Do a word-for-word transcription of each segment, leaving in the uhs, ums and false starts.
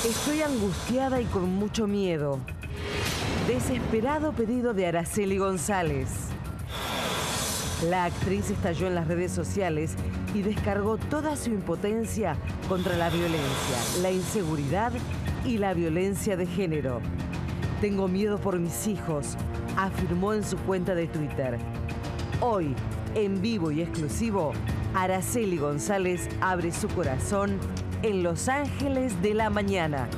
Estoy angustiada y con mucho miedo. Desesperado pedido de Araceli González. La actriz estalló en las redes sociales y descargó toda su impotencia contra la violencia, la inseguridad y la violencia de género. Tengo miedo por mis hijos, afirmó en su cuenta de Twitter. Hoy, en vivo y exclusivo, Araceli González abre su corazón en Los Ángeles de la Mañana.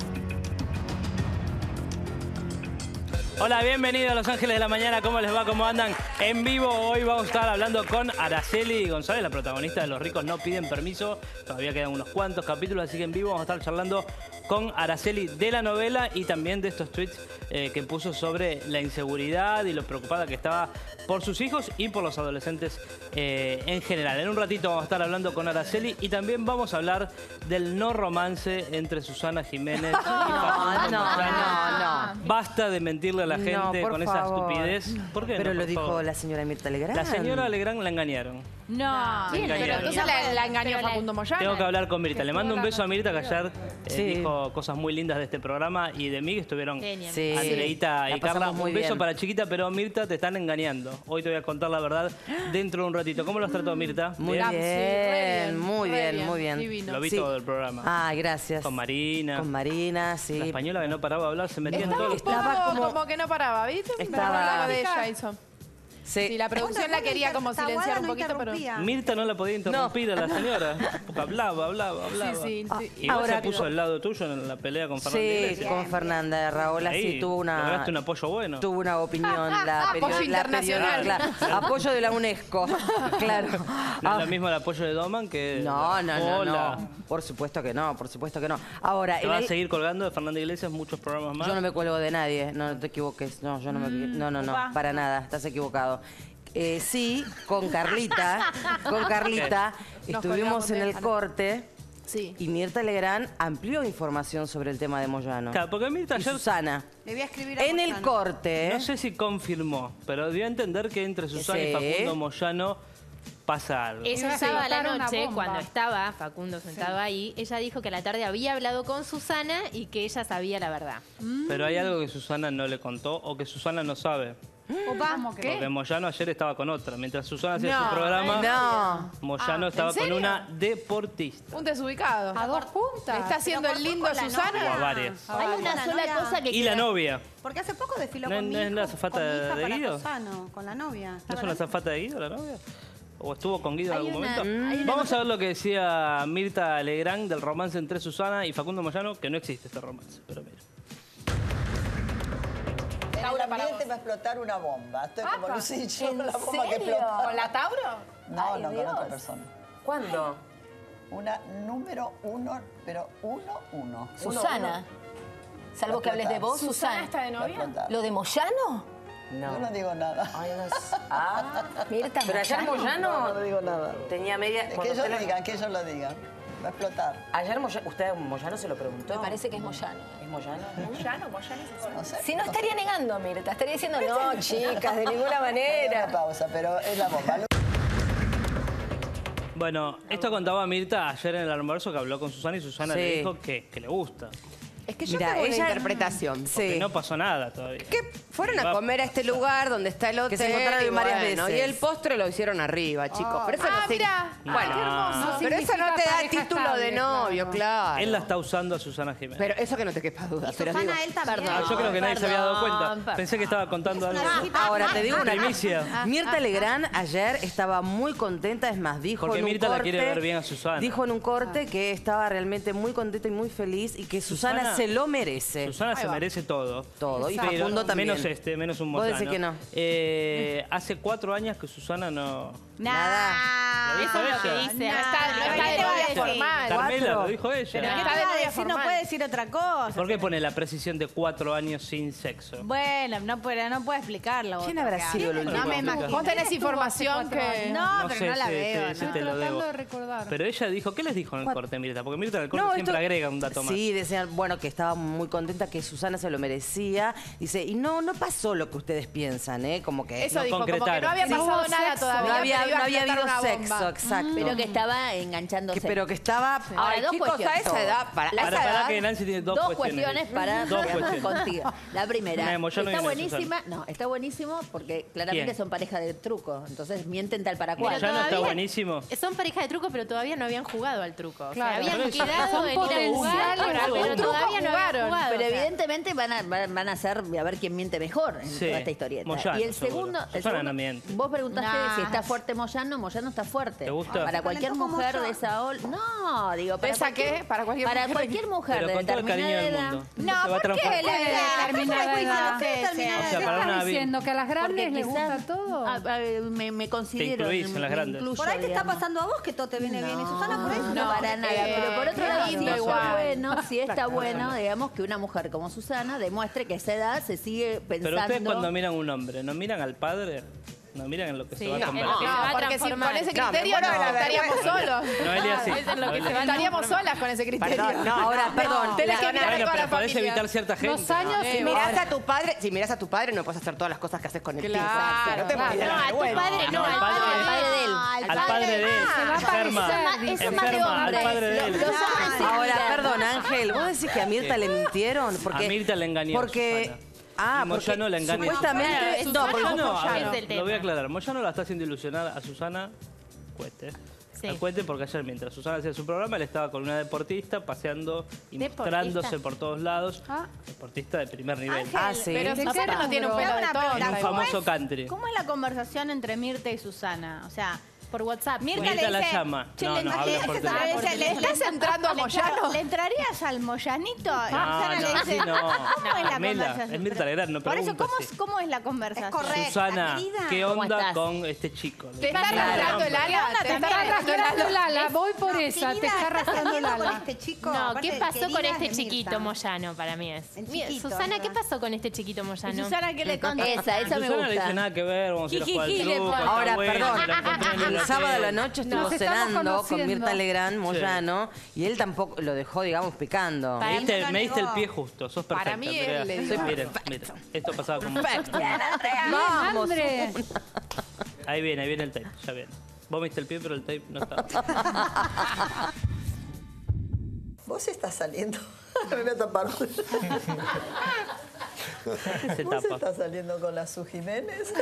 Hola, bienvenidos a Los Ángeles de la Mañana. ¿Cómo les va? ¿Cómo andan? En vivo hoy vamos a estar hablando con Araceli González, la protagonista de Los ricos no piden permiso. Todavía quedan unos cuantos capítulos, así que en vivo vamos a estar charlando con Araceli de la novela y también de estos tweets eh, que puso sobre la inseguridad y lo preocupada que estaba por sus hijos y por los adolescentes eh, en general. En un ratito vamos a estar hablando con Araceli y también vamos a hablar del no romance entre Susana Jiménez y Facundo no, Moyano. no, no. Basta de mentirle a la gente No, con favor. esa estupidez. ¿Por qué Pero no, lo por dijo favor? la señora Mirta Legrand. La señora Legrand la engañaron. No, Sí, pero engañaron. entonces la, la engañó Pero la- Facundo Moyano. Tengo que hablar con Mirta. Le mando un beso a Mirta que ayer eh, Sí. dijo cosas muy lindas de este programa y de mí que estuvieron Genial. Sí. Andreita La y Carla. pasamos muy Un beso bien. para chiquita, pero Mirta te están engañando. Hoy te voy a contar la verdad dentro de un ratito. ¿Cómo los trató Mirta? Muy Sí, bien, re bien, muy re bien, bien, muy bien. divino. Lo vi Sí. todo el programa. Ah, gracias. Con Marina. Con Marina, sí. La española que no paraba de hablar se metía en Estaba todo. un poco Estaba como... como- que no paraba, ¿viste? Estaba- Hablaba de ella hizo. Sí. Sí, la producción la quería como silenciar un no poquito, pero... interrumpía. Mirta no la podía interrumpir a la señora. Porque hablaba, hablaba, hablaba. Sí, sí, sí. Y vos Ahora- se puso al lado tuyo en la pelea con Fernanda Sí, Iglesias. con Fernanda Raola Ahí, sí tuvo una lograste un apoyo bueno. tuvo una opinión la Apoyo perio- la internacional. periodista- la- apoyo de la UNESCO. Claro. No Ah, es lo mismo el apoyo de Doman que... no, no, no, Hola. no. Por supuesto que no, por supuesto que no. Ahora, ¿Te en vas a el- seguir colgando de Fernanda Iglesias muchos programas más? yo no me cuelgo de nadie, no te equivoques. No, yo no me no, no, no, para nada, estás equivocado. Eh, sí, con Carlita, con Carlita Nos estuvimos colgamos en de- el corte Sí. y Mirta Legrand amplió información sobre el tema de Moyano. Claro, porque Mirta Y ayer, Susana. Le voy a escribir a En el Moyano. corte, no sé si confirmó, pero dio a entender que entre Susana y Sí. Facundo Moyano pasa algo. Esa Sí, sábado a la botaron una noche, bomba. cuando estaba Facundo sentado ahí, ella dijo que a la tarde había hablado con Susana y que ella sabía la verdad. Pero hay algo que Susana no le contó o que Susana no sabe. ¿Cómo que? Porque Moyano ayer estaba con otra. Mientras Susana hacía No, su programa, no. Moyano Ah, estaba ¿en con serio? una deportista. Un desubicado. ¿A dos puntas? ¿Está haciendo el lindo con la Susana? novia. O a varias. Ah, Hay con una la sola novia. cosa que Y la queda- novia. Porque hace poco desfiló ¿No- con mi no es hijo, la azafata con mi hija de para Guido? Tosano, con la novia. ¿No ¿Estaba es una en- zafata de Guido la novia? ¿O estuvo con Guido en Hay algún una- momento? hay una Vamos cosa- a ver lo que decía Mirta Legrand del romance entre Susana y Facundo Moyano, que no existe este romance, pero mira. En el Tauro para ambiente vos. va a explotar una bomba. Estoy como Apa. Lucillo, ¿En la bomba que serio? explotó. ¿Con la Tauro? No, Ay, no, con Dios. otra persona. ¿Cuándo? Una número uno, pero uno, uno. Susana. Salvo que hables de vos, ¿Susana Susana. está de Uno, uno. Va a novia? explotar. ¿Lo de Moyano? Yo no digo nada. Ay, no es- Ah, Mirta pero ayer Moyano. Moyano No, no digo nada. tenía media... Es que cuando ellos usted lo le- digan, que ellos lo digan. Va a explotar. Ayer Moyano, ¿usted a Moyano se lo preguntó? Me parece que es Moyano. ¿Es Moyano? Moyano, Moyano es Susana. No sé. Si no estaría negando, Mirta, estaría diciendo, no, chicas, de ninguna Voy a dar manera. una pausa, pero es la bomba. Bueno, esto contaba Mirta ayer en el almuerzo que habló con Susana y Susana Sí. le dijo que, que le gusta. Es que yo Mira, tengo una ella- interpretación. Que Sí. no pasó nada todavía. Que fueron a Va- comer a este lugar donde está el hotel. Que se encontraron y varias bueno, veces. Y el postre lo hicieron arriba, chicos. Pero eso Ah, no sig- mirá. Bueno, Qué hermoso. pero eso no te da pareja título estable, de novio, claro. Él la está usando a Susana Jiménez. Pero eso que no te quepa duda. Y Pero Susana, digo, él también. Perdón. Yo creo que nadie se había dado Perdón, cuenta. perdón. Pensé que estaba contando algo. Ahora te digo una Primicia. Mirta Legrand ayer estaba muy contenta, es más, dijo Porque en un Mirta la corte, quiere ver bien a Susana. Dijo en un corte que estaba realmente muy contenta y muy feliz y que Susana, Susana- se lo merece. Susana se va. merece todo. Todo. Y Pero Facundo también. Menos este, menos un Vos Moyano. decís que no. Eh, hace cuatro años que Susana no... Nada. Lo dijo Eso es lo que ella. dice. No Ah, está, no no está de te voy a novia decir. formal. Carmela, Cuatro. lo dijo Pero ella. ¿qué ¿Qué está te de va a novia decir? No formal. puede decir otra cosa. ¿Por qué pone la precisión de cuatro años sin sexo? Bueno, no puede, no puede explicarlo. ¿Quién habrá sido el último? No me Explica. imagino. Vos tenés Estuvo información hace cuatro que- años. No, No pero sé, no la ese- veo. ese ¿no? te lo debo. de recordar. Pero ella dijo, ¿qué les dijo en el corte, Mirta? Porque Mirta en el corte No, siempre esto- agrega un dato más. Sí, decían, bueno, que estaba muy contenta, que Susana se lo merecía. Dice, y no, no pasó lo que ustedes piensan, ¿eh? Como que... Eso No dijo, como que no concretaron. había Sí, pasado hubo nada sexo. todavía. No había- pero iba a no había explotar habido una sexo. Eso, exacto. Pero que estaba enganchándose. Que- pero que estaba... Ahora, Ay, dos chicos, a cuestiones. esa edad, para La- esa Para, para edad, que Nancy tiene dos, Dos cuestiones. cuestiones para Dos cuestiones. contigo. La primera, Una de Moyano y está una de buenísima, no, está buenísimo porque claramente ¿Quién? son pareja de truco, entonces mienten tal para cual. Moyano está todavía- buenísimo. Son pareja de truco, pero todavía no habían jugado al truco. O sea, Claro. habían Pero eso- quedado Son en ir a jugar, potenciales, pero, pero truco todavía no habían jugaron. jugado. Pero o sea. evidentemente van a, van van a hacer a ver quién miente mejor en Sí, toda esta historieta. Moyano, y el seguro. segundo, el Susana segundo- no miente. vos preguntaste Nah. si está fuerte Moyano, Moyano está fuerte. ¿Te gusta? Para Se cualquier calentó como mujer yo. de esa ola. No, digo, para ¿Esa qué? cualquier, Para cualquier para mujer. cualquier mujer Pero de con todo el cariño determinada del edad. mundo. No, Se va a ¿por qué transformar. le Determinada edad. O sea, para ¿Qué una estás vi- diciendo? ¿Que a las grandes Porque les gusta quizás- todo? ah, ah, me, me considero. incluís en me- las me grandes. incluyo, Por ahí te está digamos. pasando a vos que todo te viene bien. ¿Y Susana por eso? No, para nada. Eh, Pero por otro qué lado, sí lindo está igual. bueno, sí está bueno, digamos, que una mujer como Susana demuestre que a esa edad se sigue pensando. Pero ustedes cuando miran a un hombre, ¿no miran al padre? ¿No miran en lo que se va a no, convertir? en lo que se va a porque si transformar. con ese No, me criterio muero no, de la estaríamos solos. Noelia sí. Eso es lo que Noelia se va a sí. Estaríamos solas con ese criterio. Perdón, no, Ahora, no, perdón, no. Tenés que mirar a Bueno, toda pero la podés familia. evitar cierta gente. Los años Si y mirás a tu padre, si mirás a tu padre no puedes hacer todas las cosas que haces con el Claro, pienso. No te claro. puedes No, a tu padre no, al padre al padre de él. Al padre de él. Se va a Enferma. parecer, dice. Eso más de Enferma, al hombres. padre de él. Los hombres se Ahora, miran. perdón, Ángel, ¿vos decís que a Mirta le mintieron? Porque, A Mirta le engañó Porque... Susana. Ah, Y porque Moyano la engaña. supuestamente... Claro, es no, Susana porque- Moyano, a ver, Ese es el lo voy a tema. aclarar. Moyano la está haciendo ilusionar a Susana Cuete. Sí. A Cuete porque ayer mientras Susana hacía su programa, él estaba con una deportista paseando y ¿Deportista? mostrándose por todos lados. Ah. Deportista de primer nivel. Ah, sí. Pero ¿De Susana qué no tiene un rubro? pelo de Una tonta. En un ¿cómo famoso es? country. ¿Cómo es la conversación entre Mirta y Susana? O sea, Por WhatsApp. Mirta, Mirta le la dice, llama. "Che, No, le, no, le- habla por le- teléfono. le- le estás entrando a Le- Moyano. ¿Le entrarías al Moyanito? Y No, Susana le no, dice, así no. ¿cómo es la Mela, conversación? es Mirta Pero- Legrand, no Por eso, pregunta ¿cómo, así. es- ¿cómo es la conversación? Es correcta. Susana, querida. ¿qué ¿Cómo onda estás? con este chico? Te está Claro. arrastrando el ala. Te está también. arrastrando el Arrastrando ala. Lala, voy por esa, te Querida, está arrastrando saliendo con Lala. este chico. No, aparte ¿qué de pasó con queridas este de chiquito Mirta. Moyano para mí es? El Mira, chiquito, Susana, ¿no? ¿qué pasó con este chiquito ¿Y Moyano? Susana qué le contesta? Esa, esa me Susana le dice gusta. nada que ver, vamos a ir a jugar al Jijiji, le truco. pone. está Ahora, bueno, perdón, la encontré en el hotel. sábado a la noche estuvo Nos estamos cenando con conociendo. Mirta Legrand, Moyano, y él tampoco lo dejó, digamos, picando. Me Para diste, mí no lo me diste el negó. pie justo, sos perfecta. Para mí él Andrea. le Soy- dio. miren, miren, esto pasaba como... Vamos. André. Ahí viene, ahí viene el tape, ya viene. Vos me diste el pie, pero el tape no está. Vos estás saliendo. Me voy a tapar. Se Vos tapa. estás saliendo con la Su Jiménez.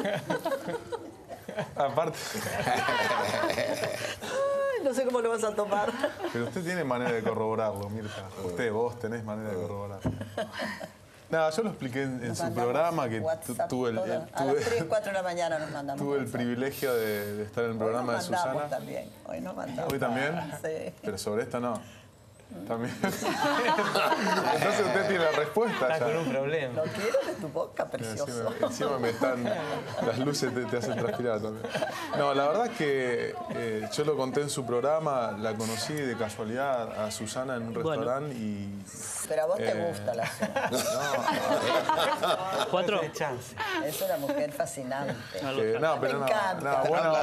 Aparte, Ay, no sé cómo lo vas a tomar. pero usted tiene manera de corroborarlo, Mirta. Usted, vos tenés manera de corroborarlo. Nada, yo lo expliqué en, en su Mandamos programa que tu- WhatsApp tuve el, toda- el- a las tres, tuve, cuatro de la mañana nos mandamos. tuve el WhatsApp. privilegio de, de estar en el programa Hoy de nos mandamos Susana. también. Hoy nos mandamos. ¿Hoy también? Sí. Pero sobre esta no. También. Entonces usted tiene la respuesta Está ya. con un problema. Lo quiero de tu boca, Mira, precioso. Encima, encima me están. Las luces te, te hacen transpirar también. No, la verdad es que eh, yo lo conté en su programa, la conocí de casualidad a Susana en un Bueno. restaurante y. Pero a vos te Eh, gusta la Su. ¿Cuatro? Chance. Es una mujer fascinante. que- no, pero Me no. encanta. no, bueno,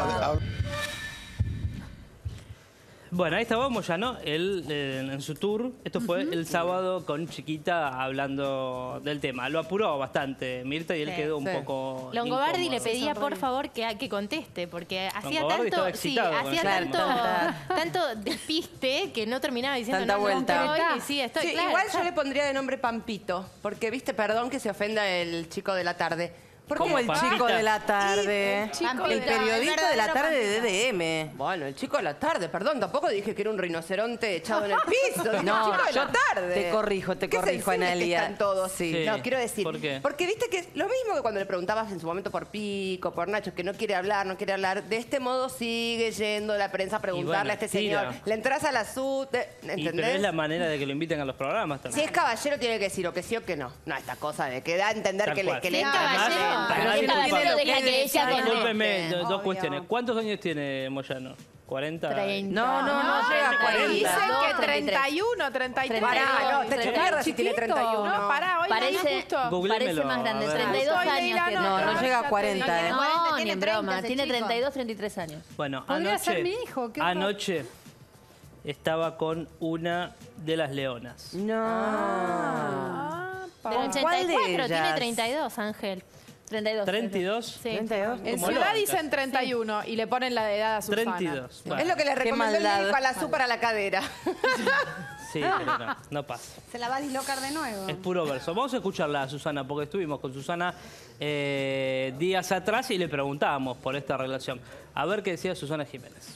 Bueno, ahí estaba Moyano, él eh, en su tour. Esto fue el sábado con Chiquita hablando del tema. Lo apuró bastante Mirta y él Sí, quedó un sí. poco Longobardi le incómodo. pedía, por favor, que, que conteste, porque hacía Longobardi tanto, estaba sí, excitado con hacía el tanto, tema. tanto despiste que no terminaba diciendo Tanta no, vuelta. no, estoy, sí, estoy, Sí, claro, igual yo claro. le pondría de nombre Pampito, porque, viste, perdón que se ofenda el chico de la tarde. Porque- Como el Pampita. chico de la tarde. el chico El de la- periodista el de la verdadero tarde de Pampita. D D M. Bueno, el chico de la tarde, perdón, tampoco dije que era un rinoceronte echado en el piso. dije No, el chico de yo la tarde. te corrijo, te Qué corrijo, sensibles que Analia. están todos. Sí. No, quiero decir. ¿Por qué? Porque viste que es lo mismo que cuando le preguntabas en su momento por Pico, por Nacho, que no quiere hablar, no quiere hablar. De este modo sigue yendo la prensa a preguntarle bueno, a este tira. señor. Le entras a la S U T, Y, ¿entendés? pero es la manera de que lo inviten a los programas Si también. es caballero, tiene que decir o que sí o que no. No, esta cosa de que da a entender Tal que le, cual. que le Sí, entra caballero, más. pero Nadie si lo caballero culpa. deja que ella conteste. Discúlpeme, do- dos Obvio. cuestiones. ¿Cuántos años tiene Moyano? ¿cuarenta? Treinta. No, no, no, llega a Dicen cuarenta. que treinta y uno, treinta y tres. Pará, no, te Treinta y mierda si tiene chiquito. treinta y uno. No, pará, hoy leí Parece, justo. Googleémelo, parece más grande, a ver. treinta y dos Estoy años leída, tiene. No, no llega a cuarenta, ¿eh? No, tiene ni en treinta broma, ese tiene chico. treinta y dos, treinta y tres años. Bueno, Podría anoche, ser mi hijo, ¿qué otro? anoche estaba con una de las leonas. No. Ah, pa- Del ¿Con cuál de ochenta y cuatro, tiene ellas? treinta y dos, Ángel. treinta y dos. ¿treinta y dos? Sí. En Como ciudad loca. dicen treinta y uno y le ponen la de edad a Susana. treinta y dos. Bueno, Es lo que le recomendó el maldad. médico a la su para la cadera. sí, pero no, no pasa. Se la va a dislocar de nuevo. Es puro verso. Vamos a escucharla a Susana, porque estuvimos con Susana eh, días atrás y le preguntábamos por esta relación. A ver qué decía Susana Jiménez.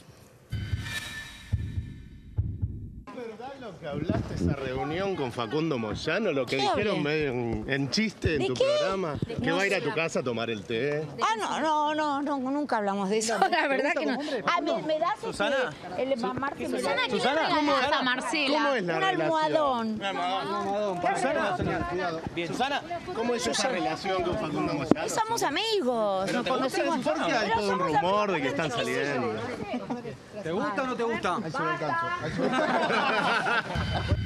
¿Verdad lo que hablaste esa reunión con Facundo Moyano? Lo que dijeron medio en, en chiste en tu programa. Que va a ir a tu casa a tomar el té. Ah, no, no, no, no, nunca hablamos de eso. La verdad que no. Ah, me, me das Susana. el, el mamarte me da. Susana, ¿cómo es, a Marcela. ¿cómo es la un relación? almohadón. Un almohadón. Susana, Bien. Susana, ¿cómo es esa relación con Facundo Moyano? Somos amigos, Pero nos te gusta conocemos. eso porque hay Pero todo un somos rumor de amigos, que están sí, sí, sí. saliendo. ¿Te gusta o no te gusta? Ahí sube el canto. Ahí sube el canto.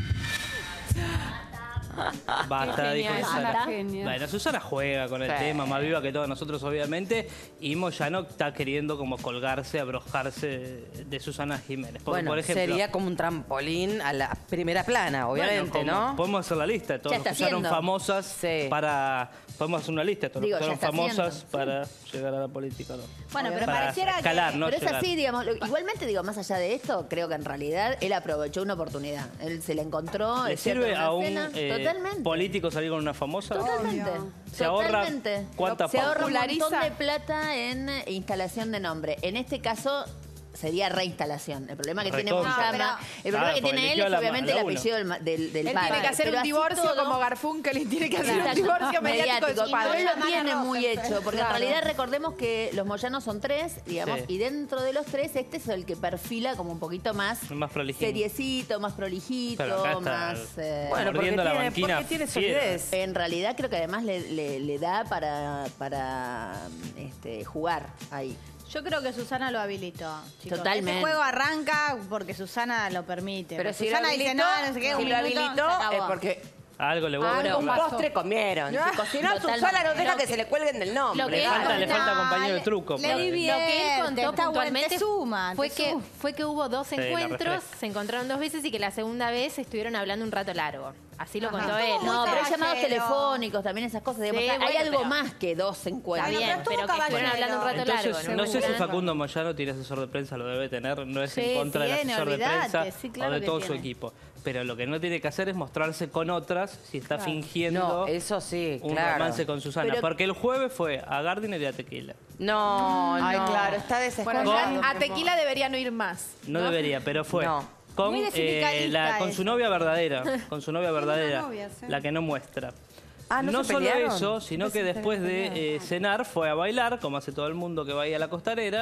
Basta, dijo genial, Susana. Susana genia. Bueno, Susana juega con el Sí. tema, más viva que todos nosotros, obviamente. Y Moyano está queriendo como colgarse, abrojarse de Susana Jiménez. Porque, Bueno, por ejemplo, sería como un trampolín a la primera plana, obviamente, bueno, como- ¿no? Podemos hacer la lista de todos Ya los que está fueron haciendo. famosas Sí. para... Podemos hacer una lista de todos Digo, los ya que está fueron famosas haciendo. para llegar a la política, ¿no? Bueno, pero Para pareciera que- escalar, ¿no? Pero es Llegar. así, digamos. lo- Igualmente, digo, más allá de esto, creo que en realidad él aprovechó una oportunidad. Él se la encontró. ¿Le es cierto, sirve en una a un cena. eh, Totalmente. político salir con una famosa? Totalmente. Se ahorra Totalmente. cuánta Se pauta. ahorra un montón Populariza. de plata en eh, instalación de nombre. En este caso sería reinstalación. El problema que tiene Recontra. Moyano, el problema Claro, que porque tiene él eligió es la- obviamente la el uno. apellido del, ma- del, del Él padre. tiene que hacer Pero un así divorcio todo- como Garfunkel y tiene que hacer un Exacto. divorcio mediático de su Y no padre. lo tiene muy hecho, porque en realidad recordemos que los Moyanos son tres, digamos, Sí. y dentro de los tres este es el que perfila como un poquito más Más prolijín. seriecito, más prolijito, Pero acá está más... eh, Bueno, porque mordiendo la tiene, banquina porque tiene fiera. solidez. en realidad creo que además le, le- le da para, para este, jugar ahí. Yo creo que Susana lo habilitó, chicos. Totalmente. Este juego arranca porque Susana lo permite. Pero Porque si Susana lo dice, habilitó, no, no sé qué, si un lo minuto, habilitó se acabó. es porque Algo le voy a algo, un comprar. postre comieron, chicos. Si no, Totalmente. Susana no deja Lo que que- se le cuelguen del nombre. lo que Le él falta, le contó- falta compañero de truco. Le pero- divierte, Lo que él contó está bueno, puntualmente te suma, fue, te que, suma. fue que hubo dos Sí, la encuentros, refresca. se encontraron dos veces y que la segunda vez estuvieron hablando un rato largo. Así lo contó él. No, pero hay caballero. llamados telefónicos, también esas cosas. digamos, Sí, hay bueno, algo pero- más que dos encuentros. Está bien, pero pero, estuvo que estuvieron caballero. hablando un rato Entonces, largo. no sé si Seguro. Facundo Moyano tiene asesor de prensa, lo debe tener, no es Sí, en contra del tiene, asesor de olvidate, prensa sí, claro o de que todo su tiene. equipo. Pero lo que no tiene que hacer es mostrarse con otras si está fingiendo No, eso sí, un claro. romance con Susana. Pero- Porque el jueves fue a Gardiner y a Tequila. No, no. Ay, claro, está Bueno, desesperado. ya a Tequila debería no ir más. No, debería, pero fue. No. Con, Muy de eh, sindicalista la, con su eso. novia verdadera, con su novia verdadera, novia, sí. la que no muestra. Ah, ¿no se solo pelearon? eso, sino que después de eh, cenar fue a bailar, como hace todo el mundo que va ahí a la costanera,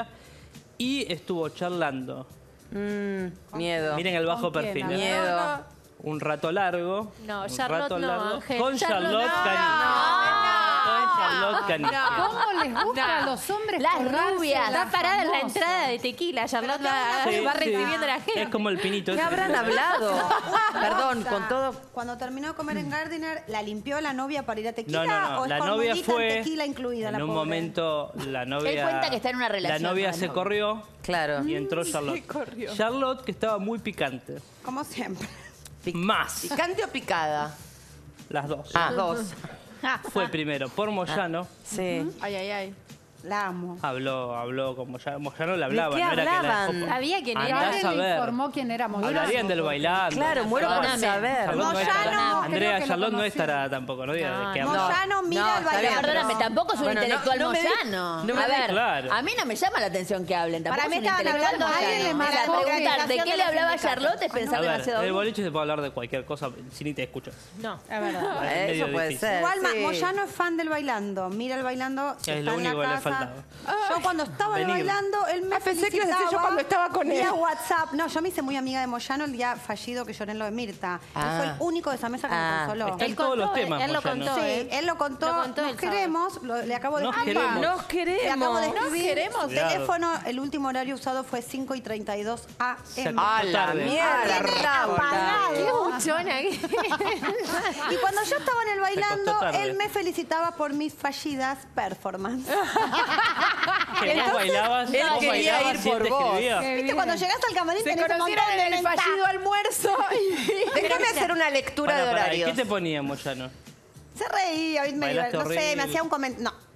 y estuvo charlando. Mm, miedo. Miren el bajo ¿Con quién? perfil. A ¿eh? ver. Miedo. Un rato largo. No, un Charlotte rato no, largo, Ángel. Con Charlotte Charlotte no. Canigia. Con Charlotte Canigia. ¿Cómo les gusta a los hombres Las colgarse rubias. a las Está parada en la famosas? entrada de Tequila. Charlotte va, Sí, va sí. recibiendo a la gente. Es como el pinito. ¿Qué ese que habrán se- hablado? Perdón, Cosa, con todo... Cuando terminó de comer en Gardiner, ¿la limpió la novia para ir a Tequila? No, no, no. ¿O es La con novia molita en fue. Tequila incluida, en la un pobre? momento, la novia. cuenta que está en una relación La novia con el se novio. corrió Claro. y entró Charlotte. corrió. Charlotte, que estaba muy picante. Como siempre. Más. ¿Picante o picada? Las dos. Ah, dos. Fue primero por Moyano. Sí. Ay, ay, ay. La amo. Habló, habló con Moyano. Moyano le hablaba, qué no era que la hablaban? dejó- Sabía quién Andá era. a Alguien le saber. informó quién era Moyano. Hablarían del bailando. Claro, muero por Perdóname. saber. Charlotte no Moyano, estará. creo Andrea, que lo Charlotte no conocía. estará tampoco, no digas No, que no. habla. Moyano mira No, el está bien, bailando. Perdóname, tampoco es un Bueno, no- intelectual no me di- Moyano. no me a di- ver, Claro. a mí no me llama la atención que hablen. Tampoco Para mí es un estaban intelectual hablando, Moyano. alguien le O sea, marcó preguntar de organización qué de le los hablaba sindicatos. Charlotte es pensar A ver, demasiado el duro. boliche se puede hablar de cualquier cosa si ni te escuchas. No. Es verdad. Es medio Eso puede difícil. ser. Igual Ma- sí. Moyano es fan del bailando. Mira el bailando. Es está lo en la único que le casa. faltaba. Yo cuando estaba Venir. bailando, él me Ah, pensé que ibas a decir yo felicitaba cuando estaba con él. vía WhatsApp. No, yo me hice muy amiga de Moyano el día fallido que lloré en lo de Mirta. Él Ah. fue el único de esa mesa que Ah. me consoló. Está en Él todos los contó, temas, él lo Moyano. contó. Sí, ¿eh? él lo contó. Lo contó nos el sábado. queremos. lo- le acabo de Nos escribir. queremos. Nos queremos. Le acabo de Nos escribir. queremos. El Cuidado. teléfono, el último horario usado fue cinco y treinta y dos A Se M. acostó ¡A la tarde. mierda, Raula! Qué buchona. Y cuando yo estaba en el Se bailando, acostó tarde. él me felicitaba por mis fallidas performances. Que vos bailabas, él vos quería bailabas ir y él por te vos. escribía. ¿Viste? Cuando llegas al camarín Se tenés un conocieron montón en de el mensajes. fallido almuerzo. y... Déjame hacer una lectura Pará, de pará, ¿y horarios. ¿Qué te ponía Moyano? Se reía, me, Bailaste no sé, horrible. me hacía un comentario. No,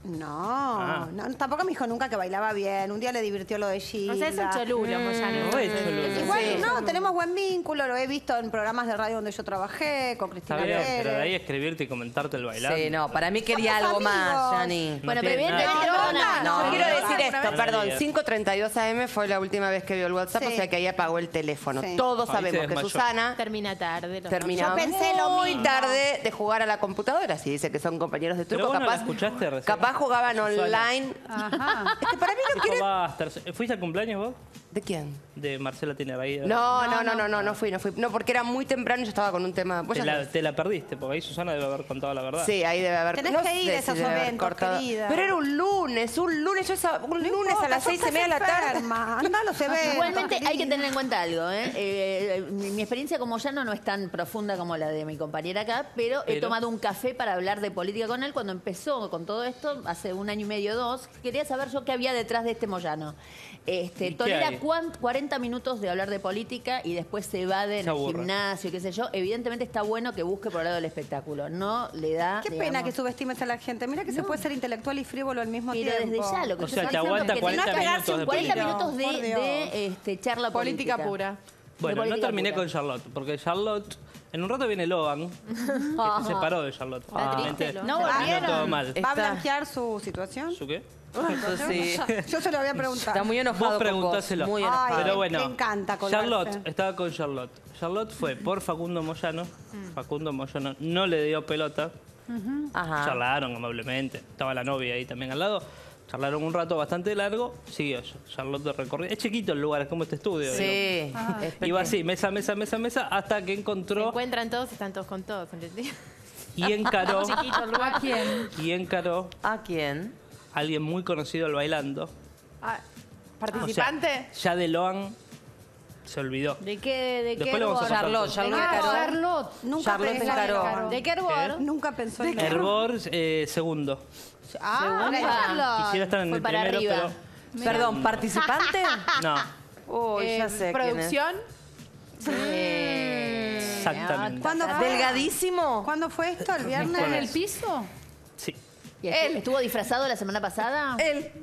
No, Ah. no, tampoco me dijo nunca que bailaba bien. Un día le divirtió lo de Gilda. O sea, es un cholulo, Moyano. Re cholulo. Igual, Sí. no, tenemos buen vínculo, lo he visto en programas de radio donde yo trabajé, con Está Cristina bien, Pérez. pero de ahí escribirte y comentarte el bailar. Sí, no, para mí quería Somos algo más, amigos. Yani. No Bueno, pero tiene evidentemente, nada. perdona. No, No, quiero no, decir no, esto, no, perdón, no. cinco treinta y dos A M fue la última vez que vio el WhatsApp, Sí. o sea que ahí apagó el teléfono. Sí. Todos Ahí se sabemos que desmayó. Susana Termina tarde. los terminó Yo pensé lo muy mismo. tarde de jugar a la computadora, si dice que son compañeros de Pero truco, vos no la capaz, escuchaste recién. capaz jugaban Susana. online. Ajá. Es que para mí no Dijo, quiere... "Basta". ¿Fuiste al cumpleaños vos? ¿De quién? De Marcela Tinerahí. No, no, no, no, no, no fui, no fui. No, porque era muy temprano y yo estaba con un tema... ¿Vos Te ya la, sabés? te la perdiste, porque ahí Susana debe haber contado la verdad. Sí, ahí debe haber... Tenés no que ir sé a esos si debe haber eventos, cortado. querida. Pero era un lunes, un lunes, yo esa- un No lunes importa, a las seis y sos media de la tarde. enferma. Anda a los eventos, Igualmente hay que querida. tener en cuenta algo, ¿eh? Eh, mi, mi experiencia como Moyano no es tan profunda como la de mi compañera acá, pero, he Pero- tomado un café para hablar de política con él cuando empezó con todo esto, hace un año y medio, dos. Quería saber yo qué había detrás de este Moyano. Este, ¿Y qué tolera hay? cuan- cuarenta minutos de hablar de política y después se evade en Se el aburre. gimnasio, qué sé yo. Evidentemente está bueno que busque por el lado del espectáculo. No le da. Qué digamos, pena que subestimes a la gente. Mira que se puede ser intelectual y frívolo al mismo Pero tiempo. desde ya lo que O te sea, estoy te diciendo aguanta es que cuarenta tenés que minutos pegarse de cuarenta política. minutos de, Por Dios. de, este, charla política. Política pura. Bueno, no política terminé pura. con Charlotte, porque Charlotte... En un rato viene Logan, que se separó de Charlotte. Está triste, Obviamente, Logan. No terminó volvieron. todo mal. ¿Va a Está- blanquear su situación? ¿Su qué? Sí. Yo se lo voy a preguntar. Está muy enojado Vos con vos. preguntáselo. Muy Ay, enojado. Pero bueno, le encanta colgarse. Charlotte, estaba con Charlotte. Charlotte fue por Facundo Moyano. Mm. Facundo Moyano no le dio pelota. Ajá. Charlaron amablemente. Estaba la novia ahí también al lado. Charlaron un rato bastante largo. Siguió Charlotte recorrió. Es chiquito el lugar, es como este estudio. Sí. digo. Es Iba pequeño. así, mesa, mesa, mesa, mesa, hasta que Se encontró encuentran todos, están todos con todos, ¿entendés? y encaró, Chiquito el lugar. ¿A quién? y encaró ¿A quién? a alguien muy conocido al bailando. Ah, O ¿Participante? sea, ya de Loan se olvidó. ¿De qué, de qué Después le vamos a hervor? contar Charlotte, todo. Charlotte Ah, encaró. Charlotte. Nunca Charlotte pensó en encaró. Hervor. ¿De qué hervor? Nunca pensó en Hervor, eh, segundo. Ah, Segunda. Charlotte. Quisiera estar en Fue el para primero, arriba. Perdón, ¿participante? pero no. Uy, ya Eh, sé quién es. ¿Producción? Exactamente. ¿Cuándo fue? ¿Delgadísimo? ¿Cuándo fue esto? ¿El viernes? ¿En el piso? Sí. ¿Y estu- ¿Estuvo disfrazado la semana pasada? Él.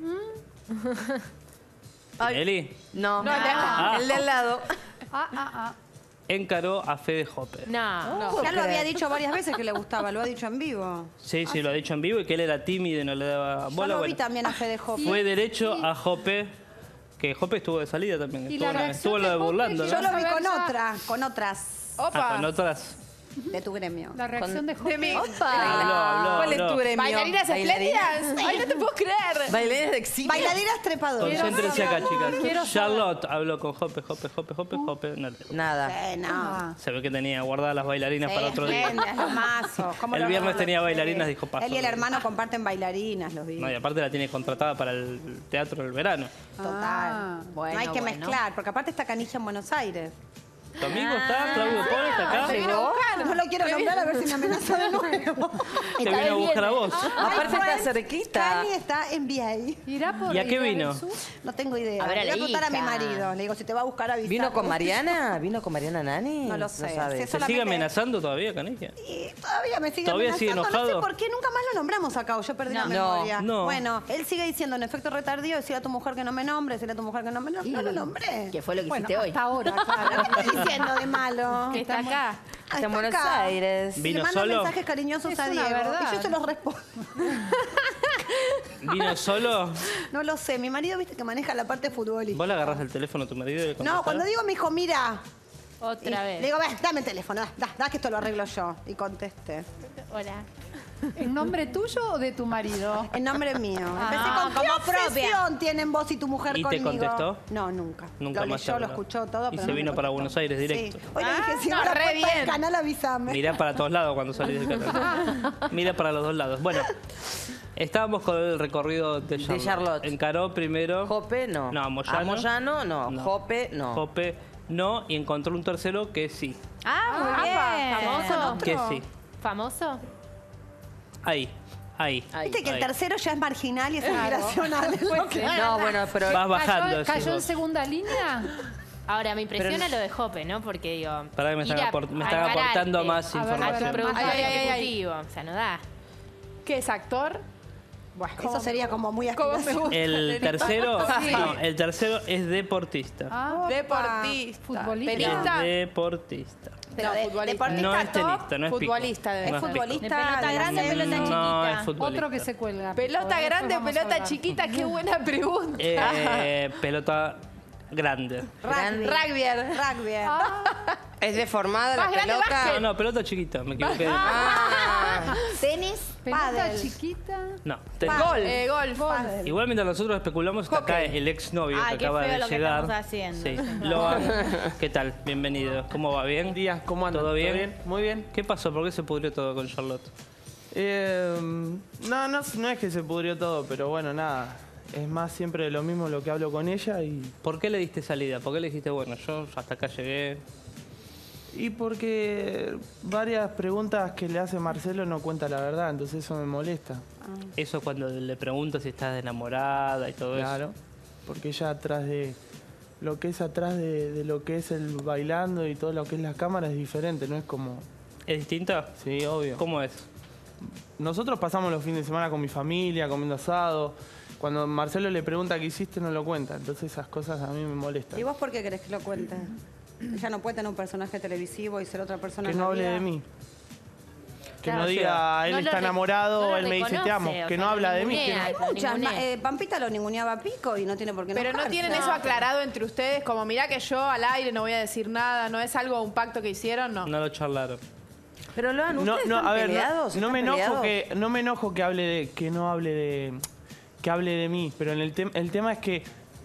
Eli No. No, el de Ah. El de al lado. Ah, ah, ah. encaró a Fede Hopper. No. Ya lo había dicho varias veces que le gustaba, lo ha dicho en vivo. Sí, sí, lo ha dicho en vivo y que él era tímido y no le daba Yo bola. lo vi Bueno, también a Fede Hoppe. fue derecho a Jope, que Jope estuvo de salida también. ¿Y Estuvo, la en- estuvo en lo de reacción de burlando, Jope? Yo ¿no? lo vi con Saber ya. otra, con otras Opa. Ah, con otras. de tu gremio. La reacción de Jorge. De mí. Habló, habló, ¿Cuál es habló. tu gremio? ¿Bailarinas ¿Bailarinas? espléndidas? Ay, no te puedo creer. Bailarinas de exilio. Bailarinas trepadoras. Concéntrense acá, chicas. Quiero Charlotte habló con Jope, Jope, Jope, Jope, Jope. No, Nada. Eh, no. se ve que tenía guardadas las bailarinas para otro día. Genias, los mazos. ¿Cómo El lo viernes recuerdo? tenía bailarinas, Sí. dijo, paso. Él y el hermano comparten bailarinas, los vi. No, y aparte la tiene contratada para el teatro del verano. Total. Ah, bueno, no hay que bueno. mezclar, porque aparte está Canilla en Buenos Aires. ¿Tu amigo está? ¿Claudio Pol está acá? ¿Llegó? No lo quiero nombrar a ver si me amenaza de nuevo. Te vino a buscar a vos. Aparte está cerquita. Cani está en V I. ¿Irá por ¿Y a qué Rivera vino? del Sur? No tengo idea. A ver a Le la voy a preguntar a mi hija. marido. Le digo, si te va a buscar, avisa. ¿Vino con Mariana? ¿Vino con Mariana Nani? No lo sé. sabe. Sí, ¿Se solamente- sigue amenazando todavía, Canilla? Y todavía me sigue ¿Todavía sigue amenazando. No enojado? sé por qué nunca más lo nombramos acá, o yo perdí la No. memoria. No. Bueno, él sigue diciendo en efecto retardío, decirle a tu mujer que no me nombre, decirle a tu mujer que no me nombre. No lo nombré. ¿Qué fue lo que Bueno, hiciste hoy? hasta ahora, claro. ¿Qué estoy diciendo de malo? Que está acá. Ah, Está en Buenos acá. Aires. Le ¿Vino mando solo? mensajes cariñosos Es a una Diego verdad. y yo se los respondo. ¿Vino solo? No lo sé, mi marido viste que maneja la parte futbolística. ¿Vos le agarrás el teléfono a tu marido y le contestás? No, cuando digo me dijo, mira. Otra Y vez. Le digo, "Ve, dame el teléfono, da, da, da que esto lo arreglo yo. Y contesté. Hola. ¿En nombre tuyo o de tu marido? En nombre mío. Ah, Empecé con ¿qué como propia. obsesión tienen vos y tu mujer ¿Y te conmigo? contestó? No, nunca. Nunca lo más leyó, te lo habló. escuchó todo. Y pero se no me vino para contestó. Buenos Aires directo. Sí. Hoy le Ah, dije, si no, me la re puerta del bien. canal, avísame. Mirá para todos lados cuando salís del canal. Mira para los dos lados. Bueno, estábamos con el recorrido de Charlotte. Charlotte. Encaró primero... Jope, no. No, Moyano. A Moyano, no. No. Jope, no. Jope, no. Y encontró un tercero que sí. Ah, muy bien. ¿Famoso? Que sí. ¿Famoso? Ahí, ahí. Viste que el ahí. tercero ya es marginal y es Claro. aspiracional. es lo que- No, bueno, pero... Vas bajando. ¿Cayó, decís cayó en vos. segunda línea? Ahora, me impresiona lo de Jope, ¿no? Porque digo... Pará que me ir están a- aport- me a están encararte aportando más A ver, a ver, información. a tu productor Ay, ay, ay, ay. ejecutivo. O sea, no da. ¿Qué es actor? Eso sería como muy ¿Cómo me aspiracional. gusta? El tercero, Sí. no, el tercero es deportista. Ah, Deportista. Futbolista. Tenista. Es deportista. Pero de- futbolista. deportista No es top, tenista, no es pico. futbolista debe No ser. es pico. De pelota grande, de- pelota No, es chiquita. futbolista. Otro que se cuelga. Pelota Después grande o vamos a pelota hablar. chiquita, qué buena pregunta. Eh, pelota grande. Rugby. Rugby. Rugby. ¿Es deformada la Más grande, pelota? básquet. No, no, pelota chiquita, me equivoqué. Ah, tenis, Pelota Pádel. chiquita. No, te- Golf. Eh, golf. Igual mientras nosotros especulamos, está acá el exnovio Ay, que qué acaba feo de lo que llegar. estamos haciendo. Sí. Loan, ¿qué tal? Bienvenido. ¿Cómo va? ¿Bien? Días, ¿cómo andan? ¿Todo bien? ¿Todo bien? Muy bien. ¿Qué pasó? ¿Por qué se pudrió todo con Charlotte? Eh, no, no, no es que se pudrió todo, pero bueno, nada. Es más siempre de lo mismo lo que hablo con ella y... ¿Por qué le diste salida? ¿Por qué le dijiste, bueno, yo hasta acá llegué? Y porque varias preguntas que le hace Marcelo no cuenta la verdad, entonces eso me molesta. Eso cuando le pregunto si estás enamorada y todo Claro, porque ella atrás de... Lo que es atrás de, de lo que es el bailando y todo lo que es la cámara es diferente, no es como... eso. ¿Es distinta? Sí, obvio. ¿Cómo es? Nosotros pasamos los fines de semana con mi familia, comiendo asado. Cuando Marcelo le pregunta qué hiciste, no lo cuenta. Entonces esas cosas a mí me molestan. ¿Y vos por qué querés que lo cuente? Ella no puede tener un personaje televisivo y ser otra persona Que en no la hable vida. de mí. Que Claro, no o diga, sea, él no lo está re- enamorado, no lo él me dice te amo. reconoce, o Que sea, no lo habla de mí. ningunea, que Hay muchas. ma- eh, Pampita lo ninguneaba a Pico y no tiene por qué Pero no enojarse. tienen eso aclarado entre ustedes, como mirá que yo al aire no voy a decir nada, no es algo, un pacto que hicieron, no. No lo charlaron. Pero Loan, no, ¿ustedes no, están a ver, no- peleados? no, ¿Están me enojo peleados? que no me enojo que hable de que no hable de que hable de mí, pero en el tem- el tema es que